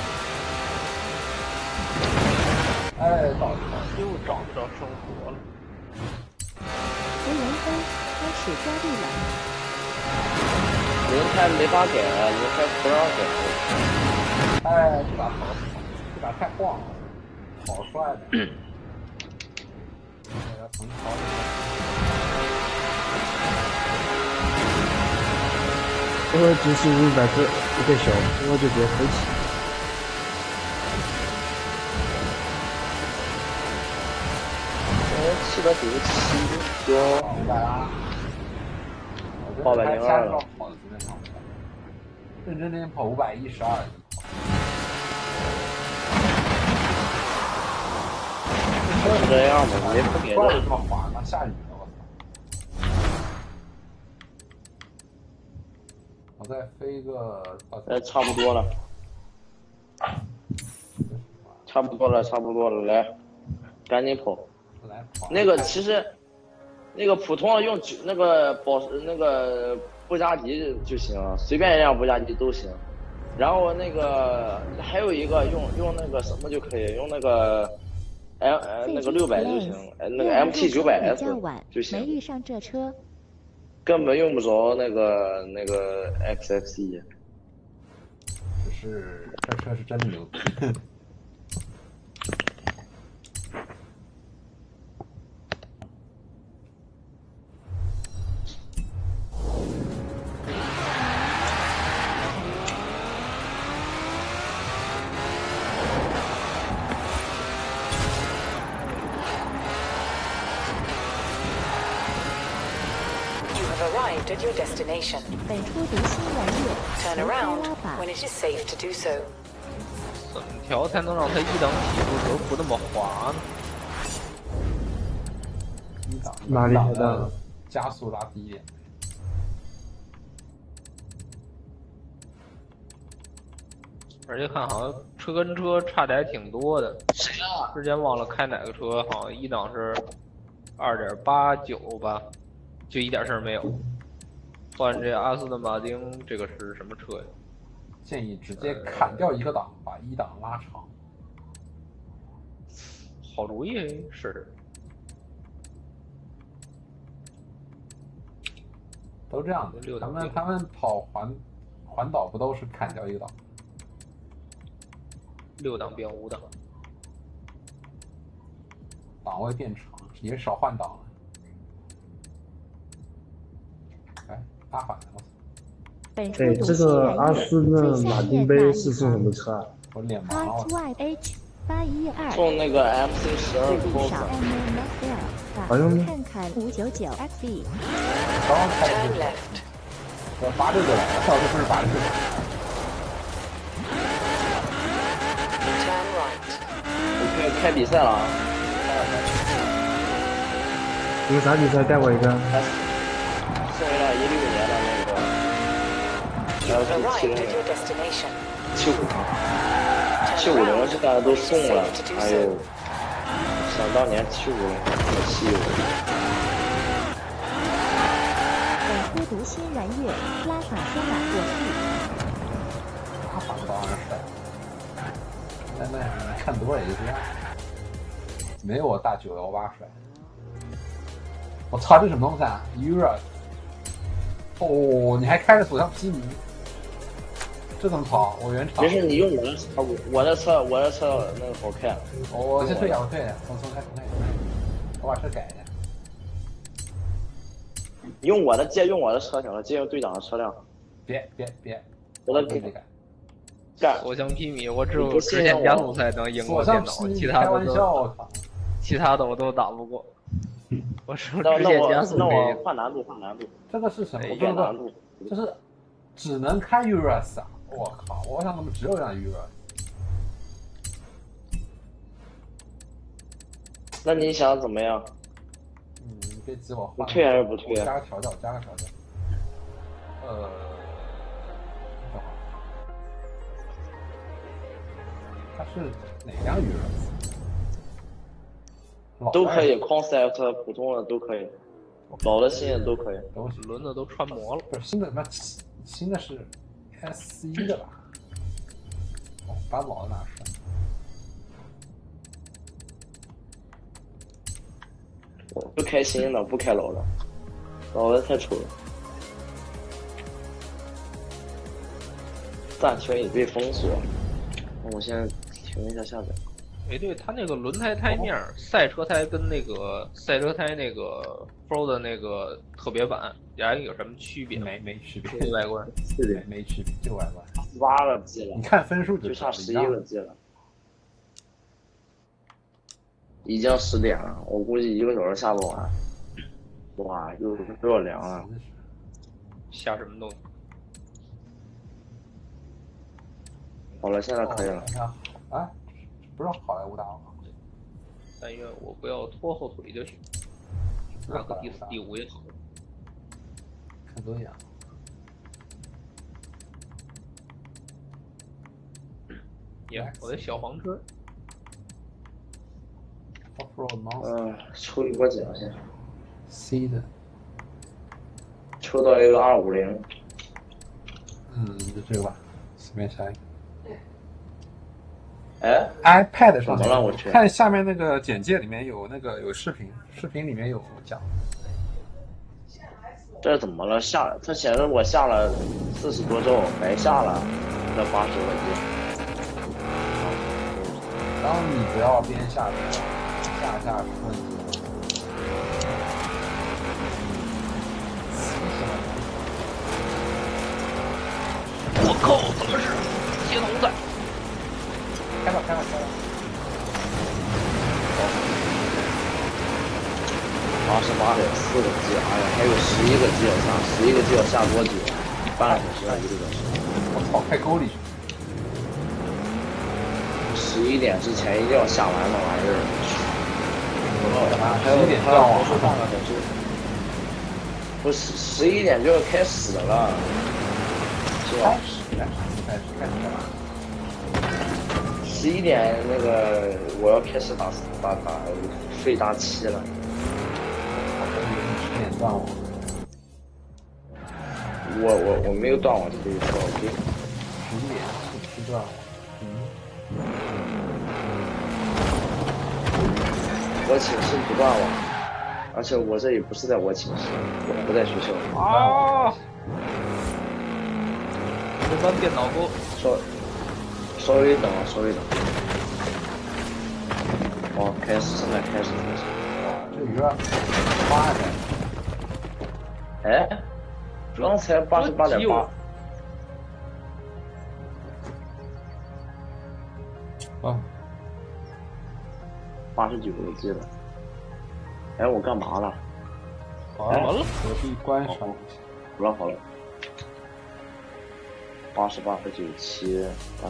哎，到又找不着生活了。 福原灯开始加力了。 轮胎没法改，轮胎不让改。 哎，这把太晃了，好帅的。从好这会就是500克一个小坡就别飞起。 797就 500啦。 802了。 跑的随便跑，认真点跑512。 就这样吧，你不给怪的。 这么滑吗？下雨了，我操！我再飞个， 差不多了，差不多了，差不多了，来，赶紧跑。 来跑。 那个其实，那个普通的用那个那个布加迪就行，随便一辆布加迪都行。然后那个还有一个用那个什么就可以，用那个那个600就行，那个 MT 900S 就行。 没遇上这车。 根本用不着那个XFC。 只是这车是真的牛逼。 Arrived at your destination. 本初读新玩月， Turn 前开 around 拉把 when it is safe to do so. 怎么调才能让它一档起步时候不那么滑呢？ 哪里来的的加速拉低一点。 而且看好像车跟车差的还挺多的。 谁啊？ 之前忘了开哪个车，好像一档是2.89吧，就一点事儿没有。换这阿斯顿马丁这个是什么车呀？ 建议直接砍掉一个档，把1档拉长。 好主意，是。 都这样的，他们跑环岛不都是砍掉一个档 ？6档变5档， 档位变长，也少换挡了。哎，拉反了！ 本初对， 读这个新玩月， 阿斯顿最下马丁面那一杯是送什行么车啊？ 我脸麻了。 HYH812。 送那个 MC12 路 Corsa。 上好用吗？ 看看599 XB。 刚刚开 Turn 始 left. 我86个来，我操，这不是86个。 Turn right. 我开比赛了啊！ 你们啥比赛带我一个？ 送一辆16年的那个 You have LT arrived at 70 your destination. 750现在都送了，哎呦，想当年750可惜了。 本初读新玩月，拉法说马过去。 拉反当然帅，但那你看多了也就这样，没有我大918帅。我操，这什么东西啊 ？Ura。哦，你还开着左向披靡，这怎么跑？我原厂。 没事，你用我的车，我的车那个好看。 我先退一下，我退一下，重开，我把车改一下。 用我的借用我的车行了，借用队长的车辆。 别， 我的改。 干。 所向披靡，我只有直线加速才能赢过电脑，其他的我都打不过。我是直线加速。 那我换难度。 这个是什么？ 越难度。 就是只能开 Urus 啊！我靠，我想怎么只有辆 Urus？ 那你想怎么样？ 你可以自我换。 退还是不退？ 加个调教。正好。它是哪辆 Urus？ 都可以 ，concept 普通的都可以。 老的新的都可以。 都行。 轮子都穿模了。 不是新的，他妈新的是 S1的吧？哦，把老的拿出来。 我不开新的，不开老的，老的太丑了。暂停已被封锁。我现在停一下下载。 哎，对，它那个轮胎胎面，赛车胎跟那个赛车胎那个 Pro 的那个特别版，俩有什么区别？ 没区别， 就外观， 没区别，就外观。 18个 G 了， 你看分数就差11个 G 了，已经10点了，我估计1个小时下不完。哇，又要凉了。 下什么东西？ 好了，现在可以了。 啊，不是好莱坞大王。 但愿我不要拖后腿就行，拿个第4、第5也好。 看多眼。 耶，我的小黄车。 抽一波奖先。 C 的。 抽到一个250。 就这个吧，随便下一个。 哎 ，iPad 上怎么了？我去看下面那个简介里面有那个有视频，视频里面有讲。 这怎么了？它显示我下了40多周，白下了这80个 G。 然后你不要边下10分钟。 我靠，怎么是接龙赛？ 开吧。 88.4个 G， 哎呀，还有11个 G 要下，11个 G 要下多久？半个小时还是1个小时？ 我操，开沟里去 ！11点之前一定要下完那玩意儿。 11点就要往上上了， 不是11点就要开始了，是吧？ 开始干嘛 ？11点那个我要开始打费达7了。 10点断网。 我没有断网，这个意思。OK。 11点是断网。 我寝室不断网，而且我这也不是在我寝室，我不在学校。 啊！这帮电脑给我稍微等。哦，现在开始。 这鱼儿8的。 哎，刚才88.8。 啊。 89个 G 了。哎，我干嘛了？ 好了，隔壁关上。 好了。88.97，88.98，88.99，89，89.1。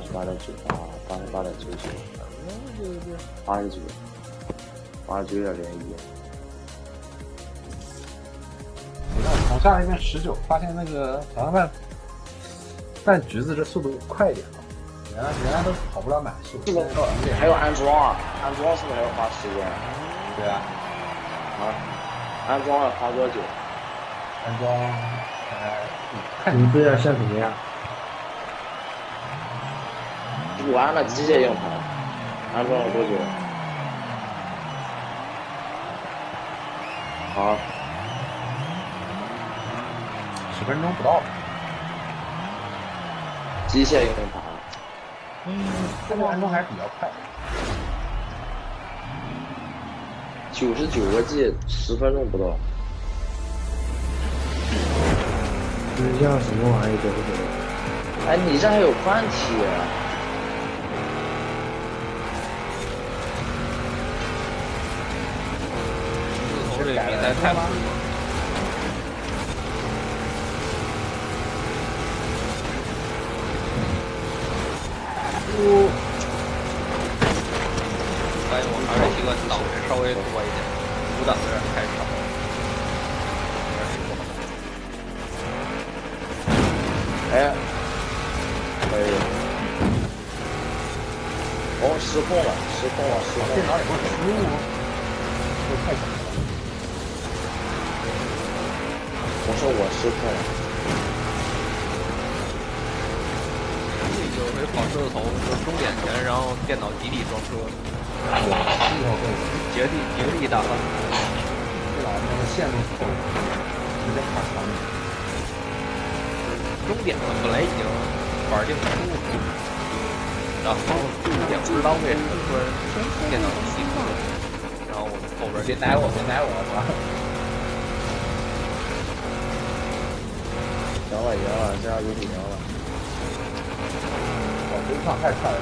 从下一遍19，发现那个好像拌橘子这速度快一点了，原来都跑不了满速。 这个还有安装啊？安装是不是还要花时间？ 对啊。 安装要花多久？ 安装， 你不知道像什么样？ 我安了机械硬盘，安装了多久？好 ，10分钟不到。 机械硬盘。 这个安装还是比较快。 99个 G， 10分钟不到。 这叫什么玩意儿？ 哎，你这还有宽体？ 这比赛太酷了。发现我还是习惯挡人稍微多一点，无挡有点太少。 哎，可以。哦，失控了！ 电脑也会失误，这太可怕了。 我失控了。 有回跑车头就是终点前，然后电脑集体撞车，绝地大翻。 对吧？那个线路错误，直接卡墙里。 终点了，本来已经板定出了，然后也不知道为什么突然电脑集体撞，然后我们后边别奶我，别奶我，是吧？ 赢了，这样就赢了。 我这一场太快了，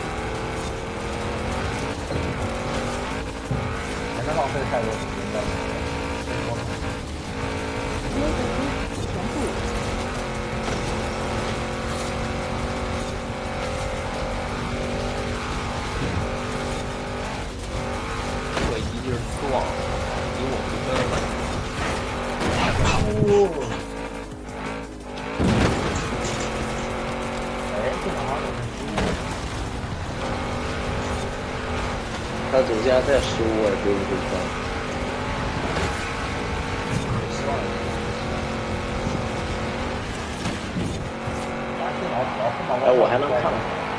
前面浪费太多时间了。 接着全部。 这一劲撞，离我不分了。 他中间再失误也追不回去了。哎，我还能看。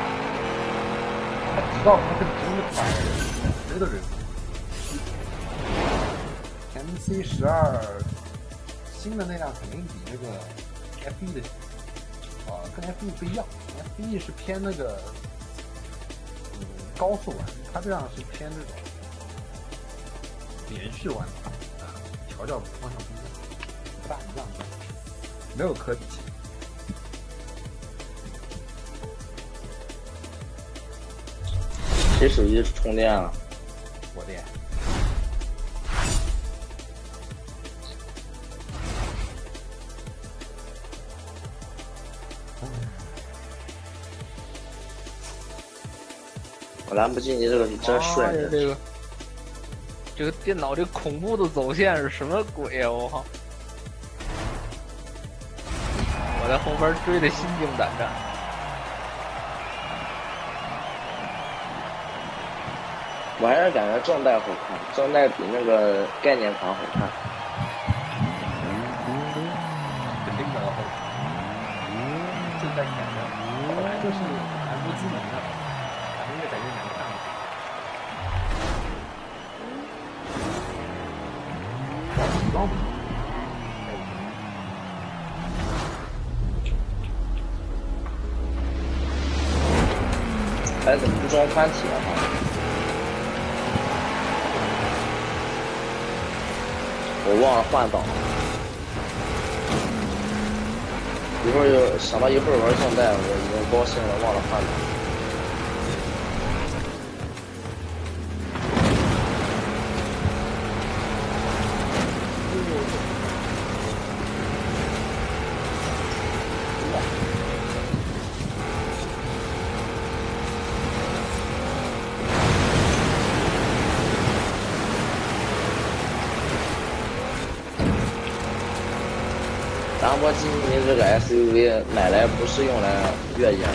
他知道他是真的快，谁都忍。MC12新的那辆肯定比那个 F1的跟 F1不一样 ，F1是偏那个高速弯，它这样是偏这种连续弯调教方向不大一样，没有可比性。 谁手机充电啊？ 我的。 我兰博基尼这个是真顺着。 这个电脑这恐怖的走线是什么鬼啊！我靠！我在后边追得心惊胆战。 我还是感觉正代好看，正代比那个概念款好看。 肯定的好看。 正代感觉本来就是兰博基尼的，咱们越改越难看了。装不上。 哎，怎么不装宽体啊？我忘了换挡，一会儿就想到一会儿玩正代，我已经高兴了，忘了换挡。兰博基尼这个 SUV 买来不是用来越野的，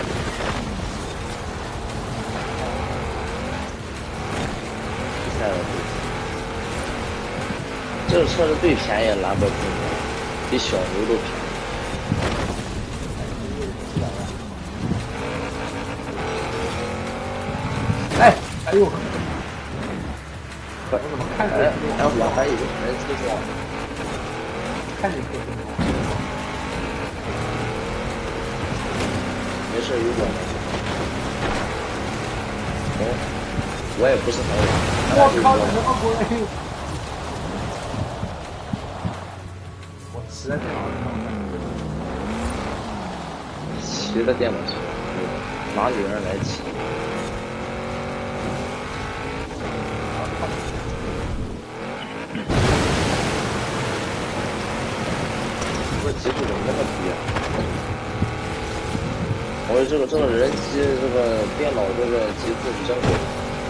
比赛的这个车是最便宜的兰博基尼，比小牛都便宜。 哎，哎呦， 我怎么看着？ 哎，我还以为人车撞了， 看见车撞了。 没事，有我呢。我也不是很远。 我靠，你他妈鬼！我骑在电脑上， 骑在电脑上，哪有人来骑？我极速怎么那么低啊？我说这个人机这个电脑这个极速是真高，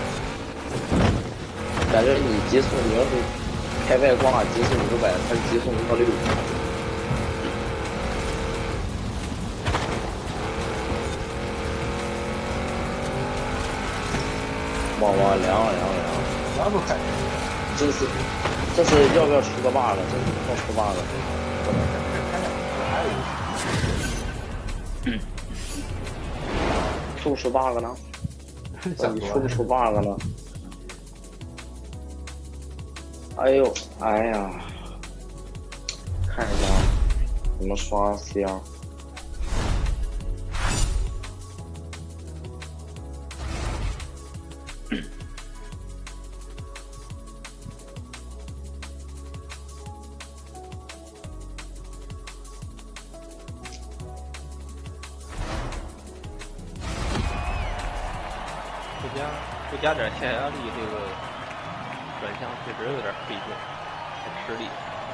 感觉你极速你要是开外挂极速500，它极速能到60。哇，凉都开。这是要不要出个 bug？这是不出 bug？不能开。 出不出 bug 呢？你出不出 bug 呢？哎呦，哎呀，看一下怎么刷 CR。 不加点下压力，这个转向确实有点费劲，太吃力。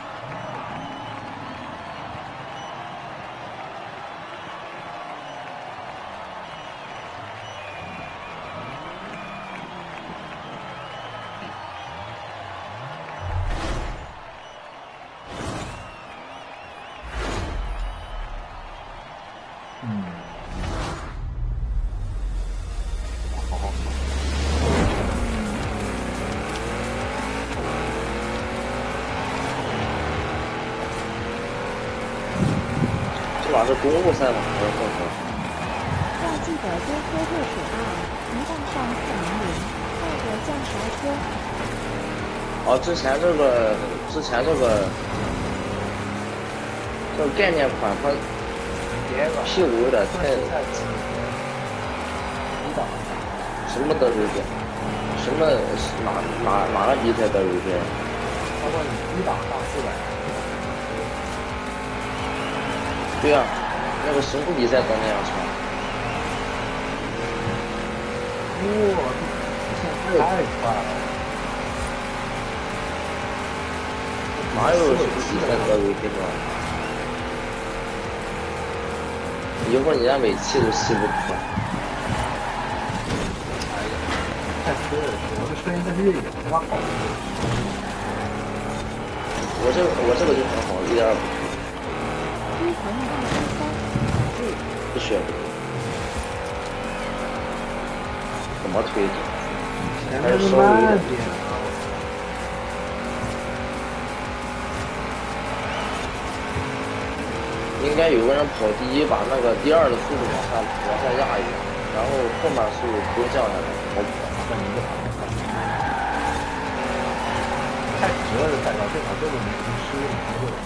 这把是公路赛马的混合。 要记得多喝热水啊！一旦上400，带着降潮车。 哦，之前这个概念款，它屁股有点太什么德州街，什么哪个比赛德州街？ 包括你1档上400。 对啊，那个什么比赛都那样唱。 哇，这太快了！ 哪有什么比赛德州街啊？一会儿你连尾气都吸不出来。 哎呀，太车了！我这车应该是越野，他妈好。 我这个就很好，一点儿不推。不学，怎么推？还是稍微有点。应该有个人跑第一，把那个第二的速度往下压一压，然后后面速度都降下来，好跑。 那你就太直了，这赛道这场这个没吃。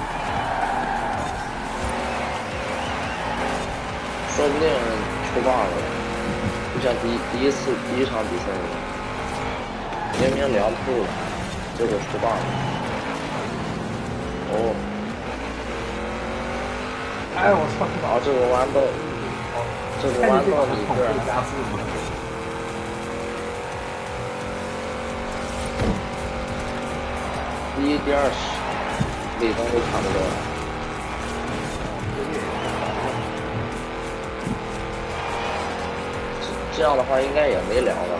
说不定出 bug 了，就像第一场比赛一样，明明凉透了，结果出 bug 了。哦， 哎我操！ 然后这个弯道你这儿加速吗？ 第一、第二尾灯都看不到。这样的话应该也没凉了。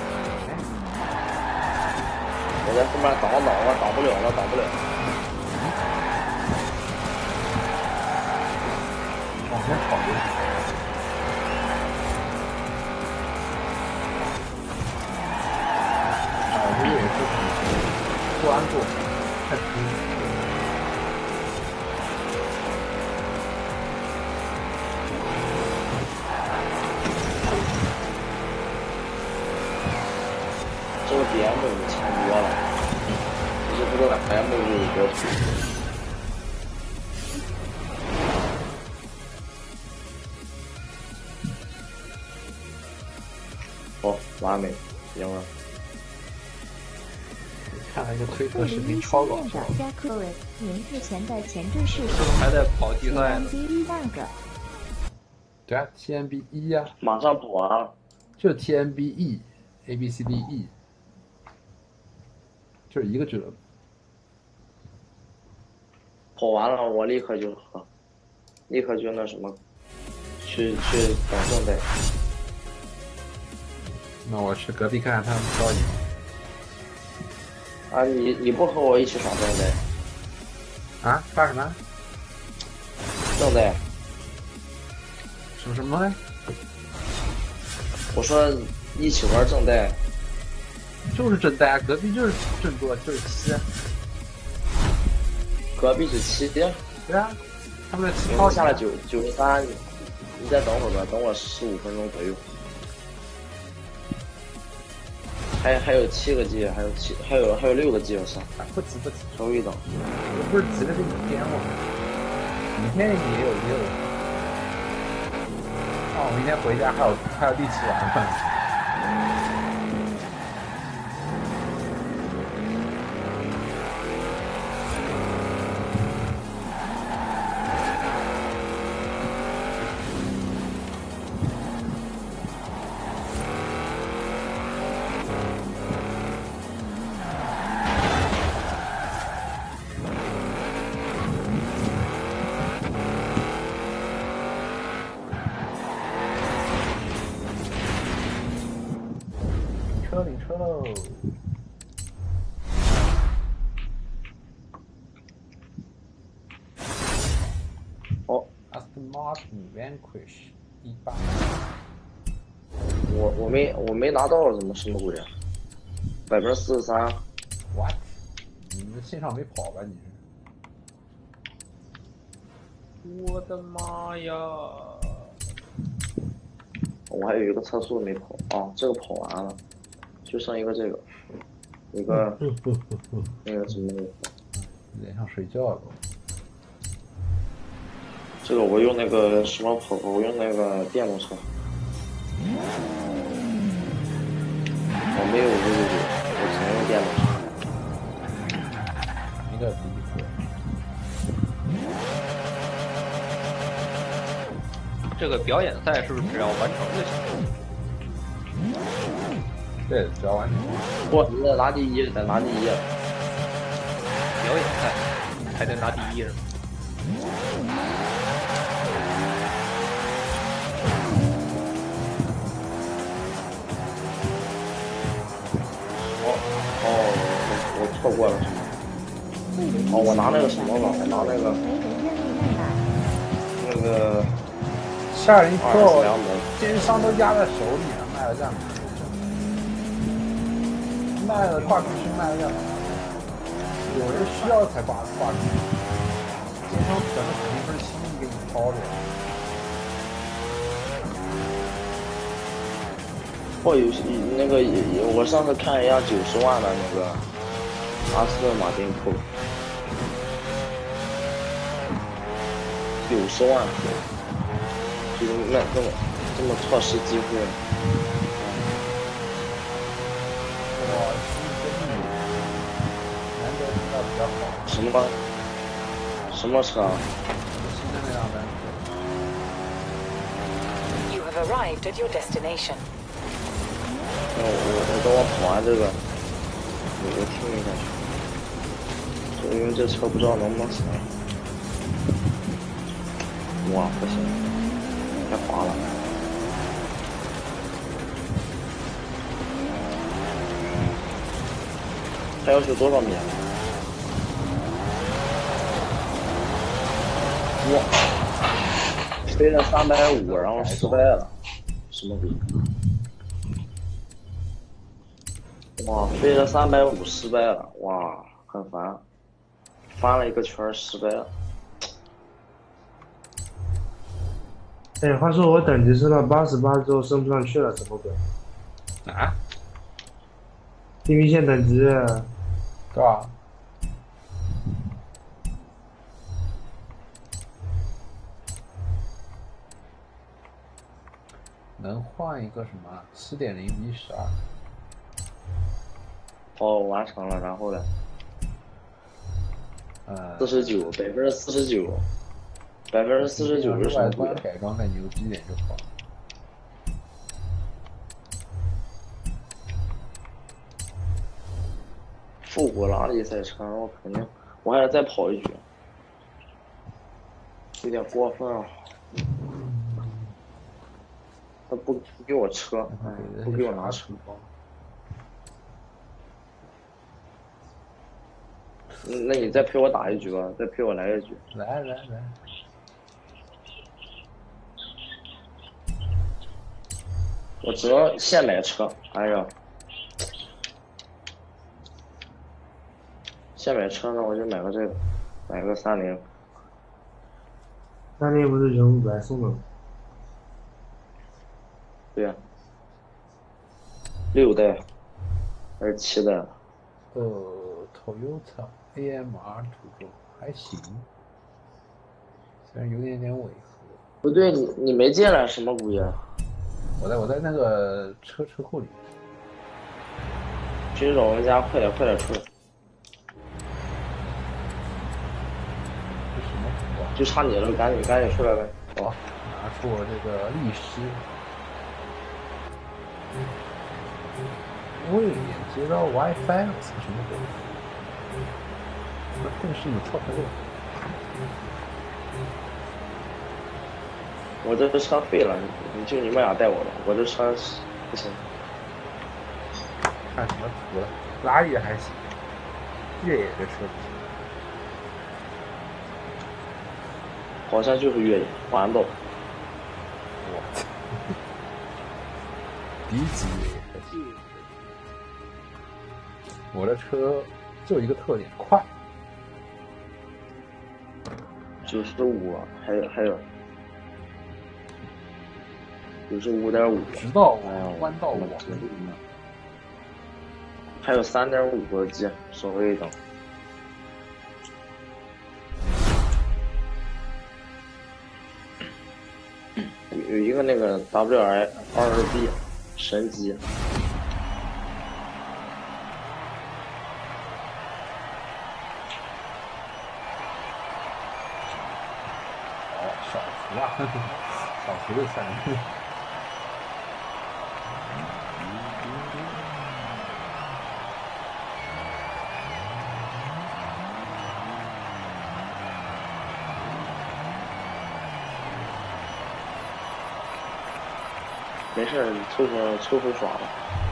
我在后面挡，挡不了了。 往前跑一下。这也是不安坐，太拼。 这个比 M 5强多了，其实这个 M 5有多粗？哦，完美，赢了。 看了一个推特视频，超搞笑。 加克瑞名字前的前置是还在跑季赛呢。 对啊 ，TMB1 呀， 马上跑完了。 就是 TMB-E，ABCDE， 就是一个俱乐部。 跑完了，我立刻就喝，立刻就那什么，去等正代。 那我去隔壁看看他们交易。 啊，你不和我一起耍正代？ 啊？刷什么？ 正代。 什么？ 我说一起玩正代。 就是正代啊，隔壁就是正多，就是7。 隔壁是7。 对啊，他们的7 超下了93。 你再等会儿吧，等我15分钟左右。还有7个 G， 还有6个 G 要上。 不急， 稍微等。 我不是急的是雨天吗？雨天也有。我明天回家还有力气玩呢。领车喽！ 哦 ，Aston Martin Vanquish 18。 我没拿到，怎么什么鬼啊？43%。 What？ 你这线上没跑吧？你是？ 我的妈呀！ 我还有一个测速没跑啊，这个跑完了，就剩一个这个，一个那个什么那个。 脸上睡觉了。 这个我用那个什么跑，我用那个电动车。我没有599，我只能用电动车。 没个逼车。 这个表演赛是不是只要完成就行？ 对，只要完成。 不，你得拿第一，得拿第一。 表演赛还得拿第一是吗？ 我错过了什么？哦，我拿那个什么了，我拿那个吓人一跳，奸商都压在手里了，卖了干嘛？卖了挂出去卖了干嘛？有人需要才挂出去，奸商可能肯定不是轻易给你抛的。 或有那个我上次看一下90万的那个阿斯顿马丁库，90万，就是那这么错失机会。 哇，真的，难得听到比较好。 什么车啊？ 新的那辆单车。 You have arrived at your destination. 我等我跑完这个，我听一下去，因为这车不知道能不能踩。哇，不行，太滑了。它要求多少米啊？哇，飞了350，然后失败了，什么鬼？哇，飞了350失败了，哇，很烦，翻了一个圈失败了。 哎，话说我等级升到88之后升不上去了，怎么鬼？ 啊？ 地平线等级多少？能换一个什么7.0v12？ 哦，完成了，然后呢？49%，49%，49%是什么鬼？ 外观改装再牛逼点就好。 复古拉力赛车，我肯定，我还得再跑一局，有点过分啊！他不给我车，哎，不给我拿车。那你再陪我打一局吧，再陪我来一局。 来， 我只能现买车，哎呀，现买车呢，我就买个这个，买个30。 30不是人500送的吗？ 对呀、6代还是7代？ Toyota AMR 土狗还行，虽然有点违和。 不对，你没进来什么五爷？ 我在那个车库里。 军种玩家，快点出来！ 这什么图啊？ 就差你了，赶紧出来呗！ 哦，拿出我这个历史。喂，接到 WiFi 了，是什么鬼？那更是你错开路。 我这车废了，就你们俩带我的，我这车不行。 看什么图了？拉也还行，越野这车不行。 好像就是越野环岛。 我操！低级越野车型。我的车就一个特点，快。 95，还有95.5， 直到哎呀， 弯道网， 还有3.5个 G 所谓的。有一个那个 WR22B 神机。 小图啊，小图的3人。 没事，凑合耍吧。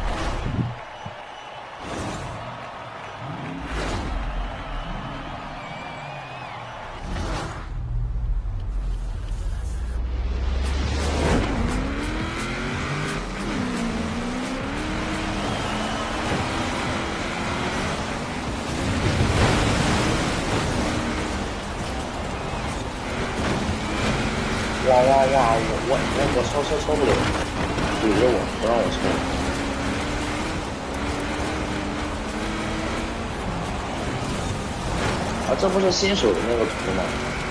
哇！我超不了，怼着我，不让我超。啊，这不是新手的那个图吗？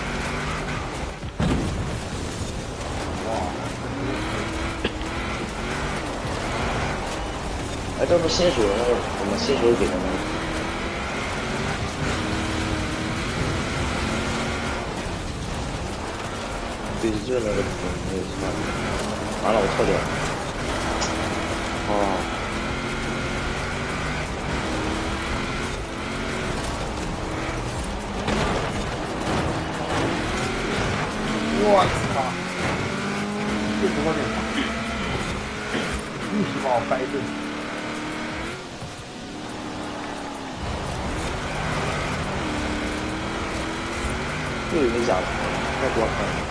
哎，这不新手的那个图吗？新手给的那个图。对，就是那个图，没有错。完了，我错掉了。哦。 我操！这多点吧？一直把我掰正。 又有一个假图，太多看了。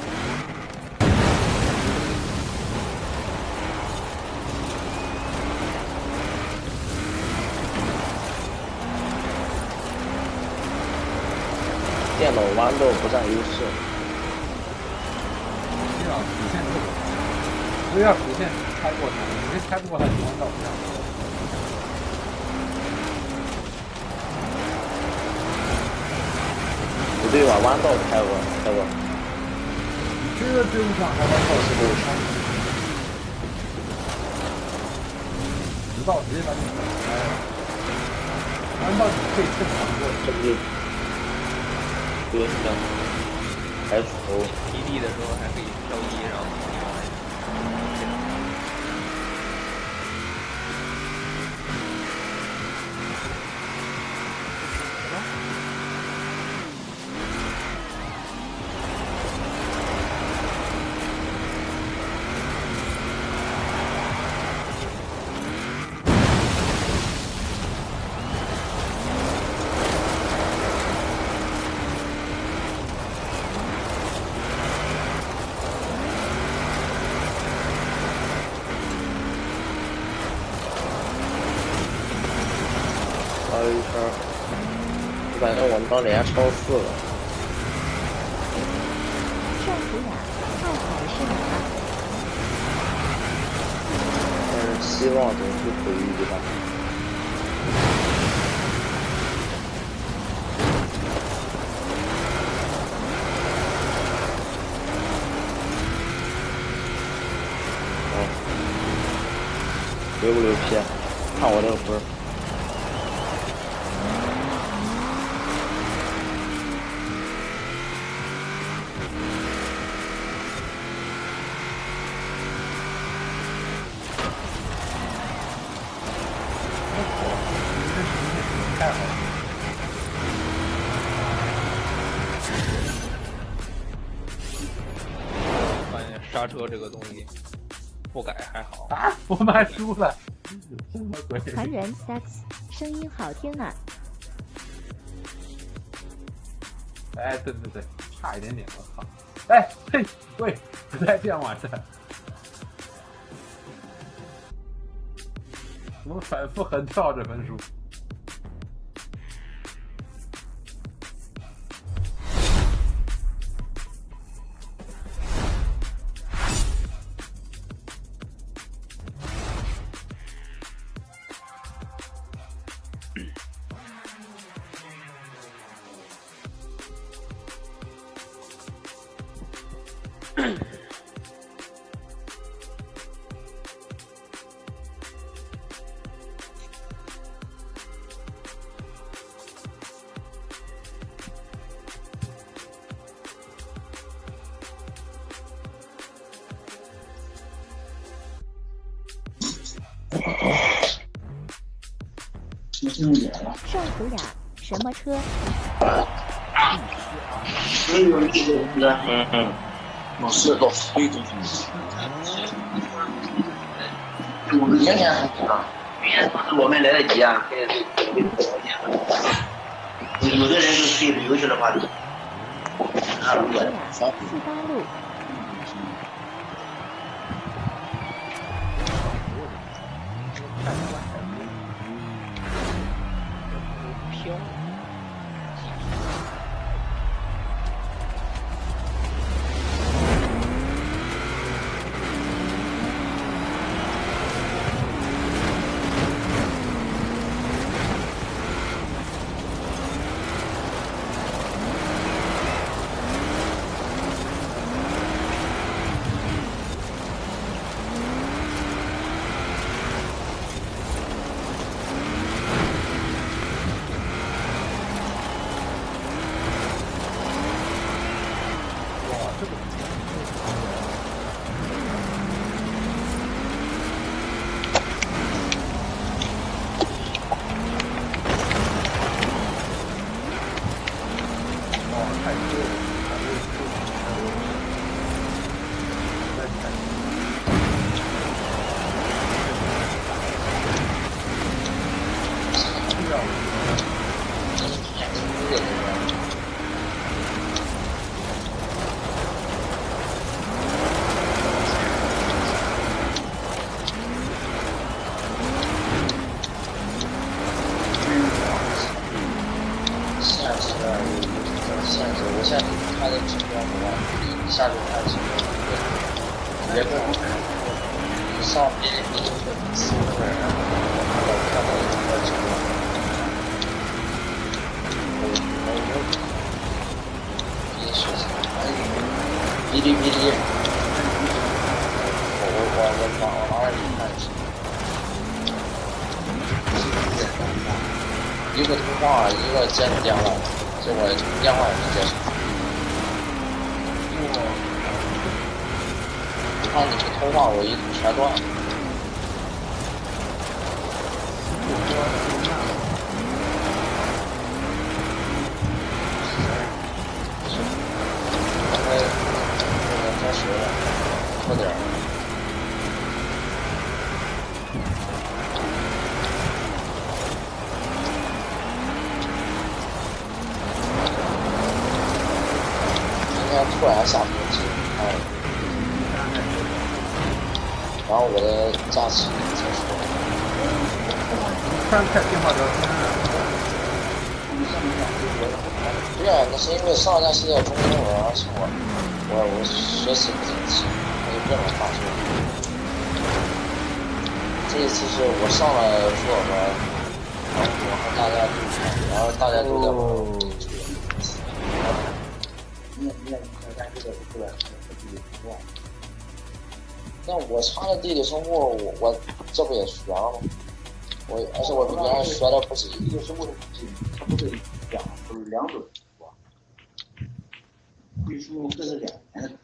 电脑豌豆不占优势。 这样实现这个，所以要实现开过它，你没开不过它，你豌豆不上。 不对吧？豌豆开过。 你这追不上，还豌豆是不上？直到直接把你甩开了，豌豆你可以正常过， 这不就对这样？还手离地的时候还可以漂移，然后绕一圈，我感觉我们到连超4了。 少图雅，太好是哪？ 希望总是毁于一旦。流不流皮？看我这个分。 太好了。 发现刹车这个东西不改还好啊，我们还输了，什么鬼？ 团员 Sex 声音好听啊！ 哎，对，差一点点，我操！哎，嘿，喂，不带这样玩的。我们反复横跳这分数。 少图雅，什么车？ 老师，明天还知道，明天是我们来得及啊，现在是有的人是去旅游去了吧？ 少图雅，四八路。 飘。 一个通话，一个接通电话，结果电话也没接上。看你们通话，我一通全断了。开始了，快点儿。突然下飞机，然后我的假期结束了。 突然开电话聊天了。 对啊，那是因为上假期要中英文，而且我学习不进去，我就不能发出。这这一次是我上了舒尔门，然后我和大家对战，然后大家就在我那我插的地理生物，我这不也学了吗？而且我比别人学的不止一个生物的它不是两种。预书这是2年的课。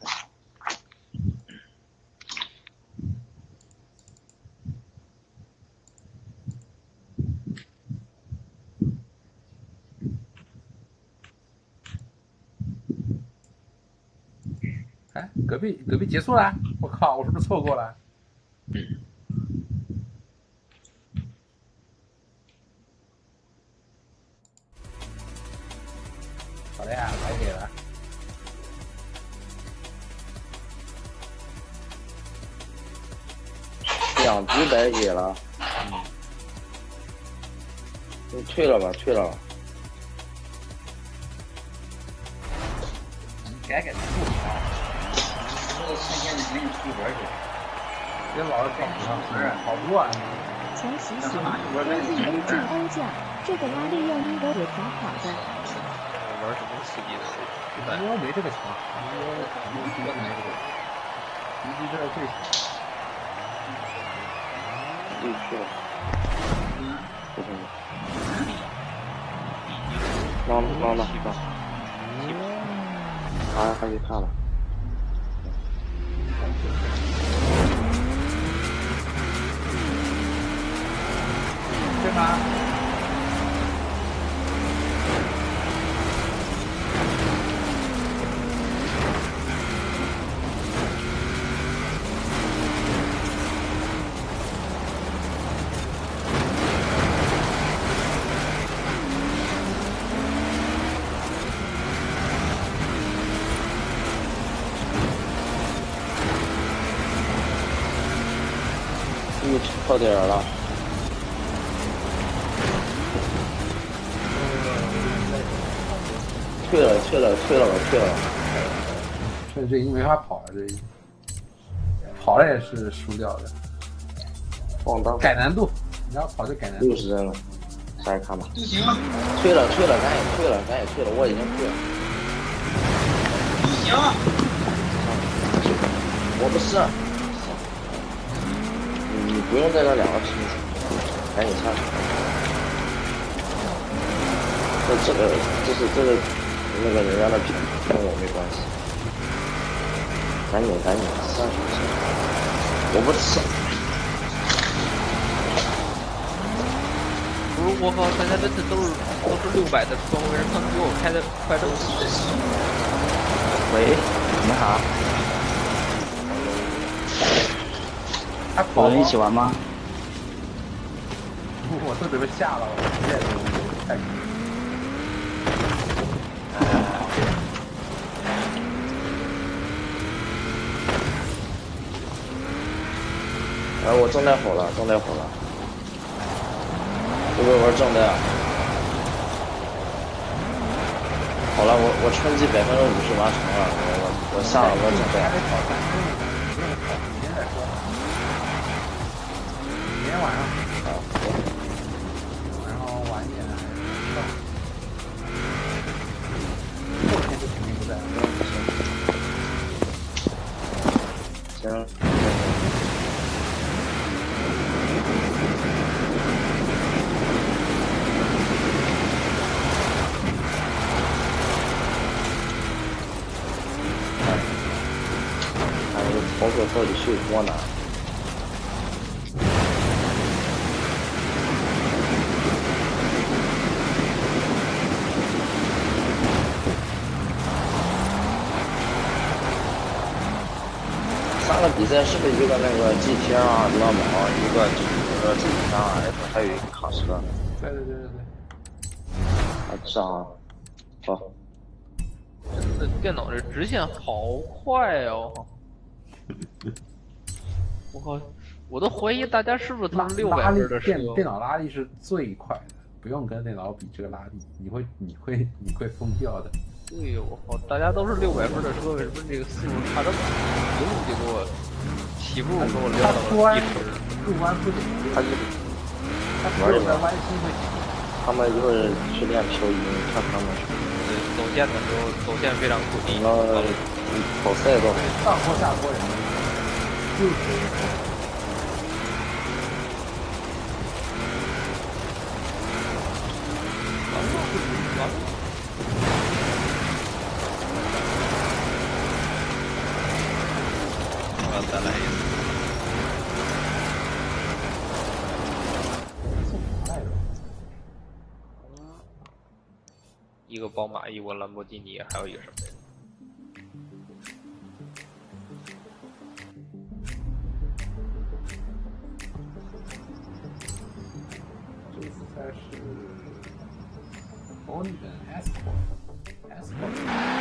哎，隔壁结束了，我靠，我是不是错过了？好的呀，来给了。 2局白给了。你退了吧，退了。 改速度啊！这个瞬间你给你出一波去，别老是跑跑不过。 强袭型，1A进欧价，这个拉力要应该也挺好的。 玩什么刺激的？ 我没这个强，我没这个，你这最强。 去了。不行。忙吧。他去看了。 对吗？ 到点了。退了。 这已经没法跑了，这跑了也是输掉的。改难度，你要跑就改难度。 60帧了，下去看吧。行。退了，咱也退了，我已经退了。行。我不是。你不用在这2个拼，赶紧下去。这个那个人家的拼跟我没关系。赶紧下去。我不是。 不是我靠，大家真的都是600的车，为什么比我开的快这么多？ 喂，你好。 我们一起玩吗？ 我都准备下了，我实在是太。 我正带火了。这个玩正带。好了，我春季50%完成了，我下了我正带。 明天晚上然后晚一点后天就肯定不在了。 行。操作到底是有多难？3个比赛是不是一个那个 GT 啊2毛，一个就是GT 3RS，还有一个卡车？ 对。 是啊。好。 真的电脑这直线好快哦！我靠，我都怀疑大家是不是他们600分的车。 电脑拉力是最快的，不用跟电脑比这个拉力，你会疯掉的。 对，我靠，大家都是600分的车，为什么这个速度差这么大？1路就给我起步给我撂到了110。 入弯不顶， 他就他只有在弯心会顶。 他们一会儿去练漂移，看他们。 对，走线的时候走线非常苦逼。 跑赛道。 上坡下坡人就是。 再来一次。一个宝马，一个兰博基尼，还有一个什么？ 这次赛是 Origin Escort。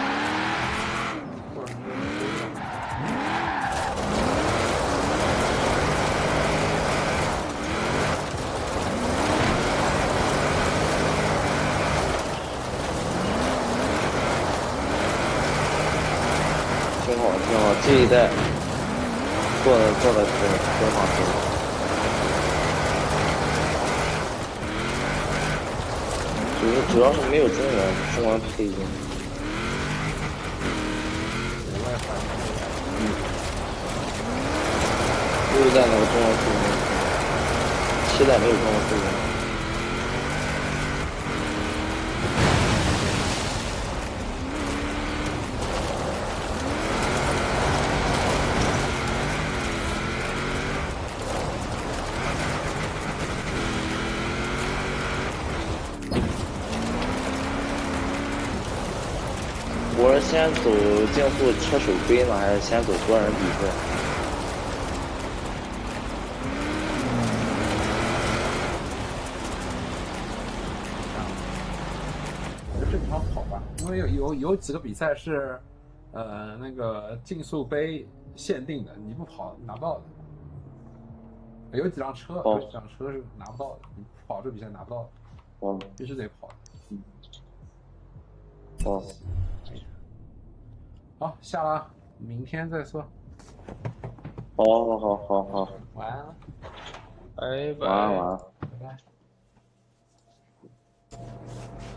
挺好，这一代做的挺好。主要是没有中文配音。6代那个中文配音，7代没有中文配音。我是先走竞速车手杯呢，还是先走多人比赛？ 就正常跑吧，因为有几个比赛是，那个竞速杯限定的，你不跑拿不到的。有几辆车是拿不到的，你跑这比赛拿不到的。 哦， 必须得跑。 哦。 好，下了，明天再说。 好。 晚安了。 拜拜。 晚安。 拜拜。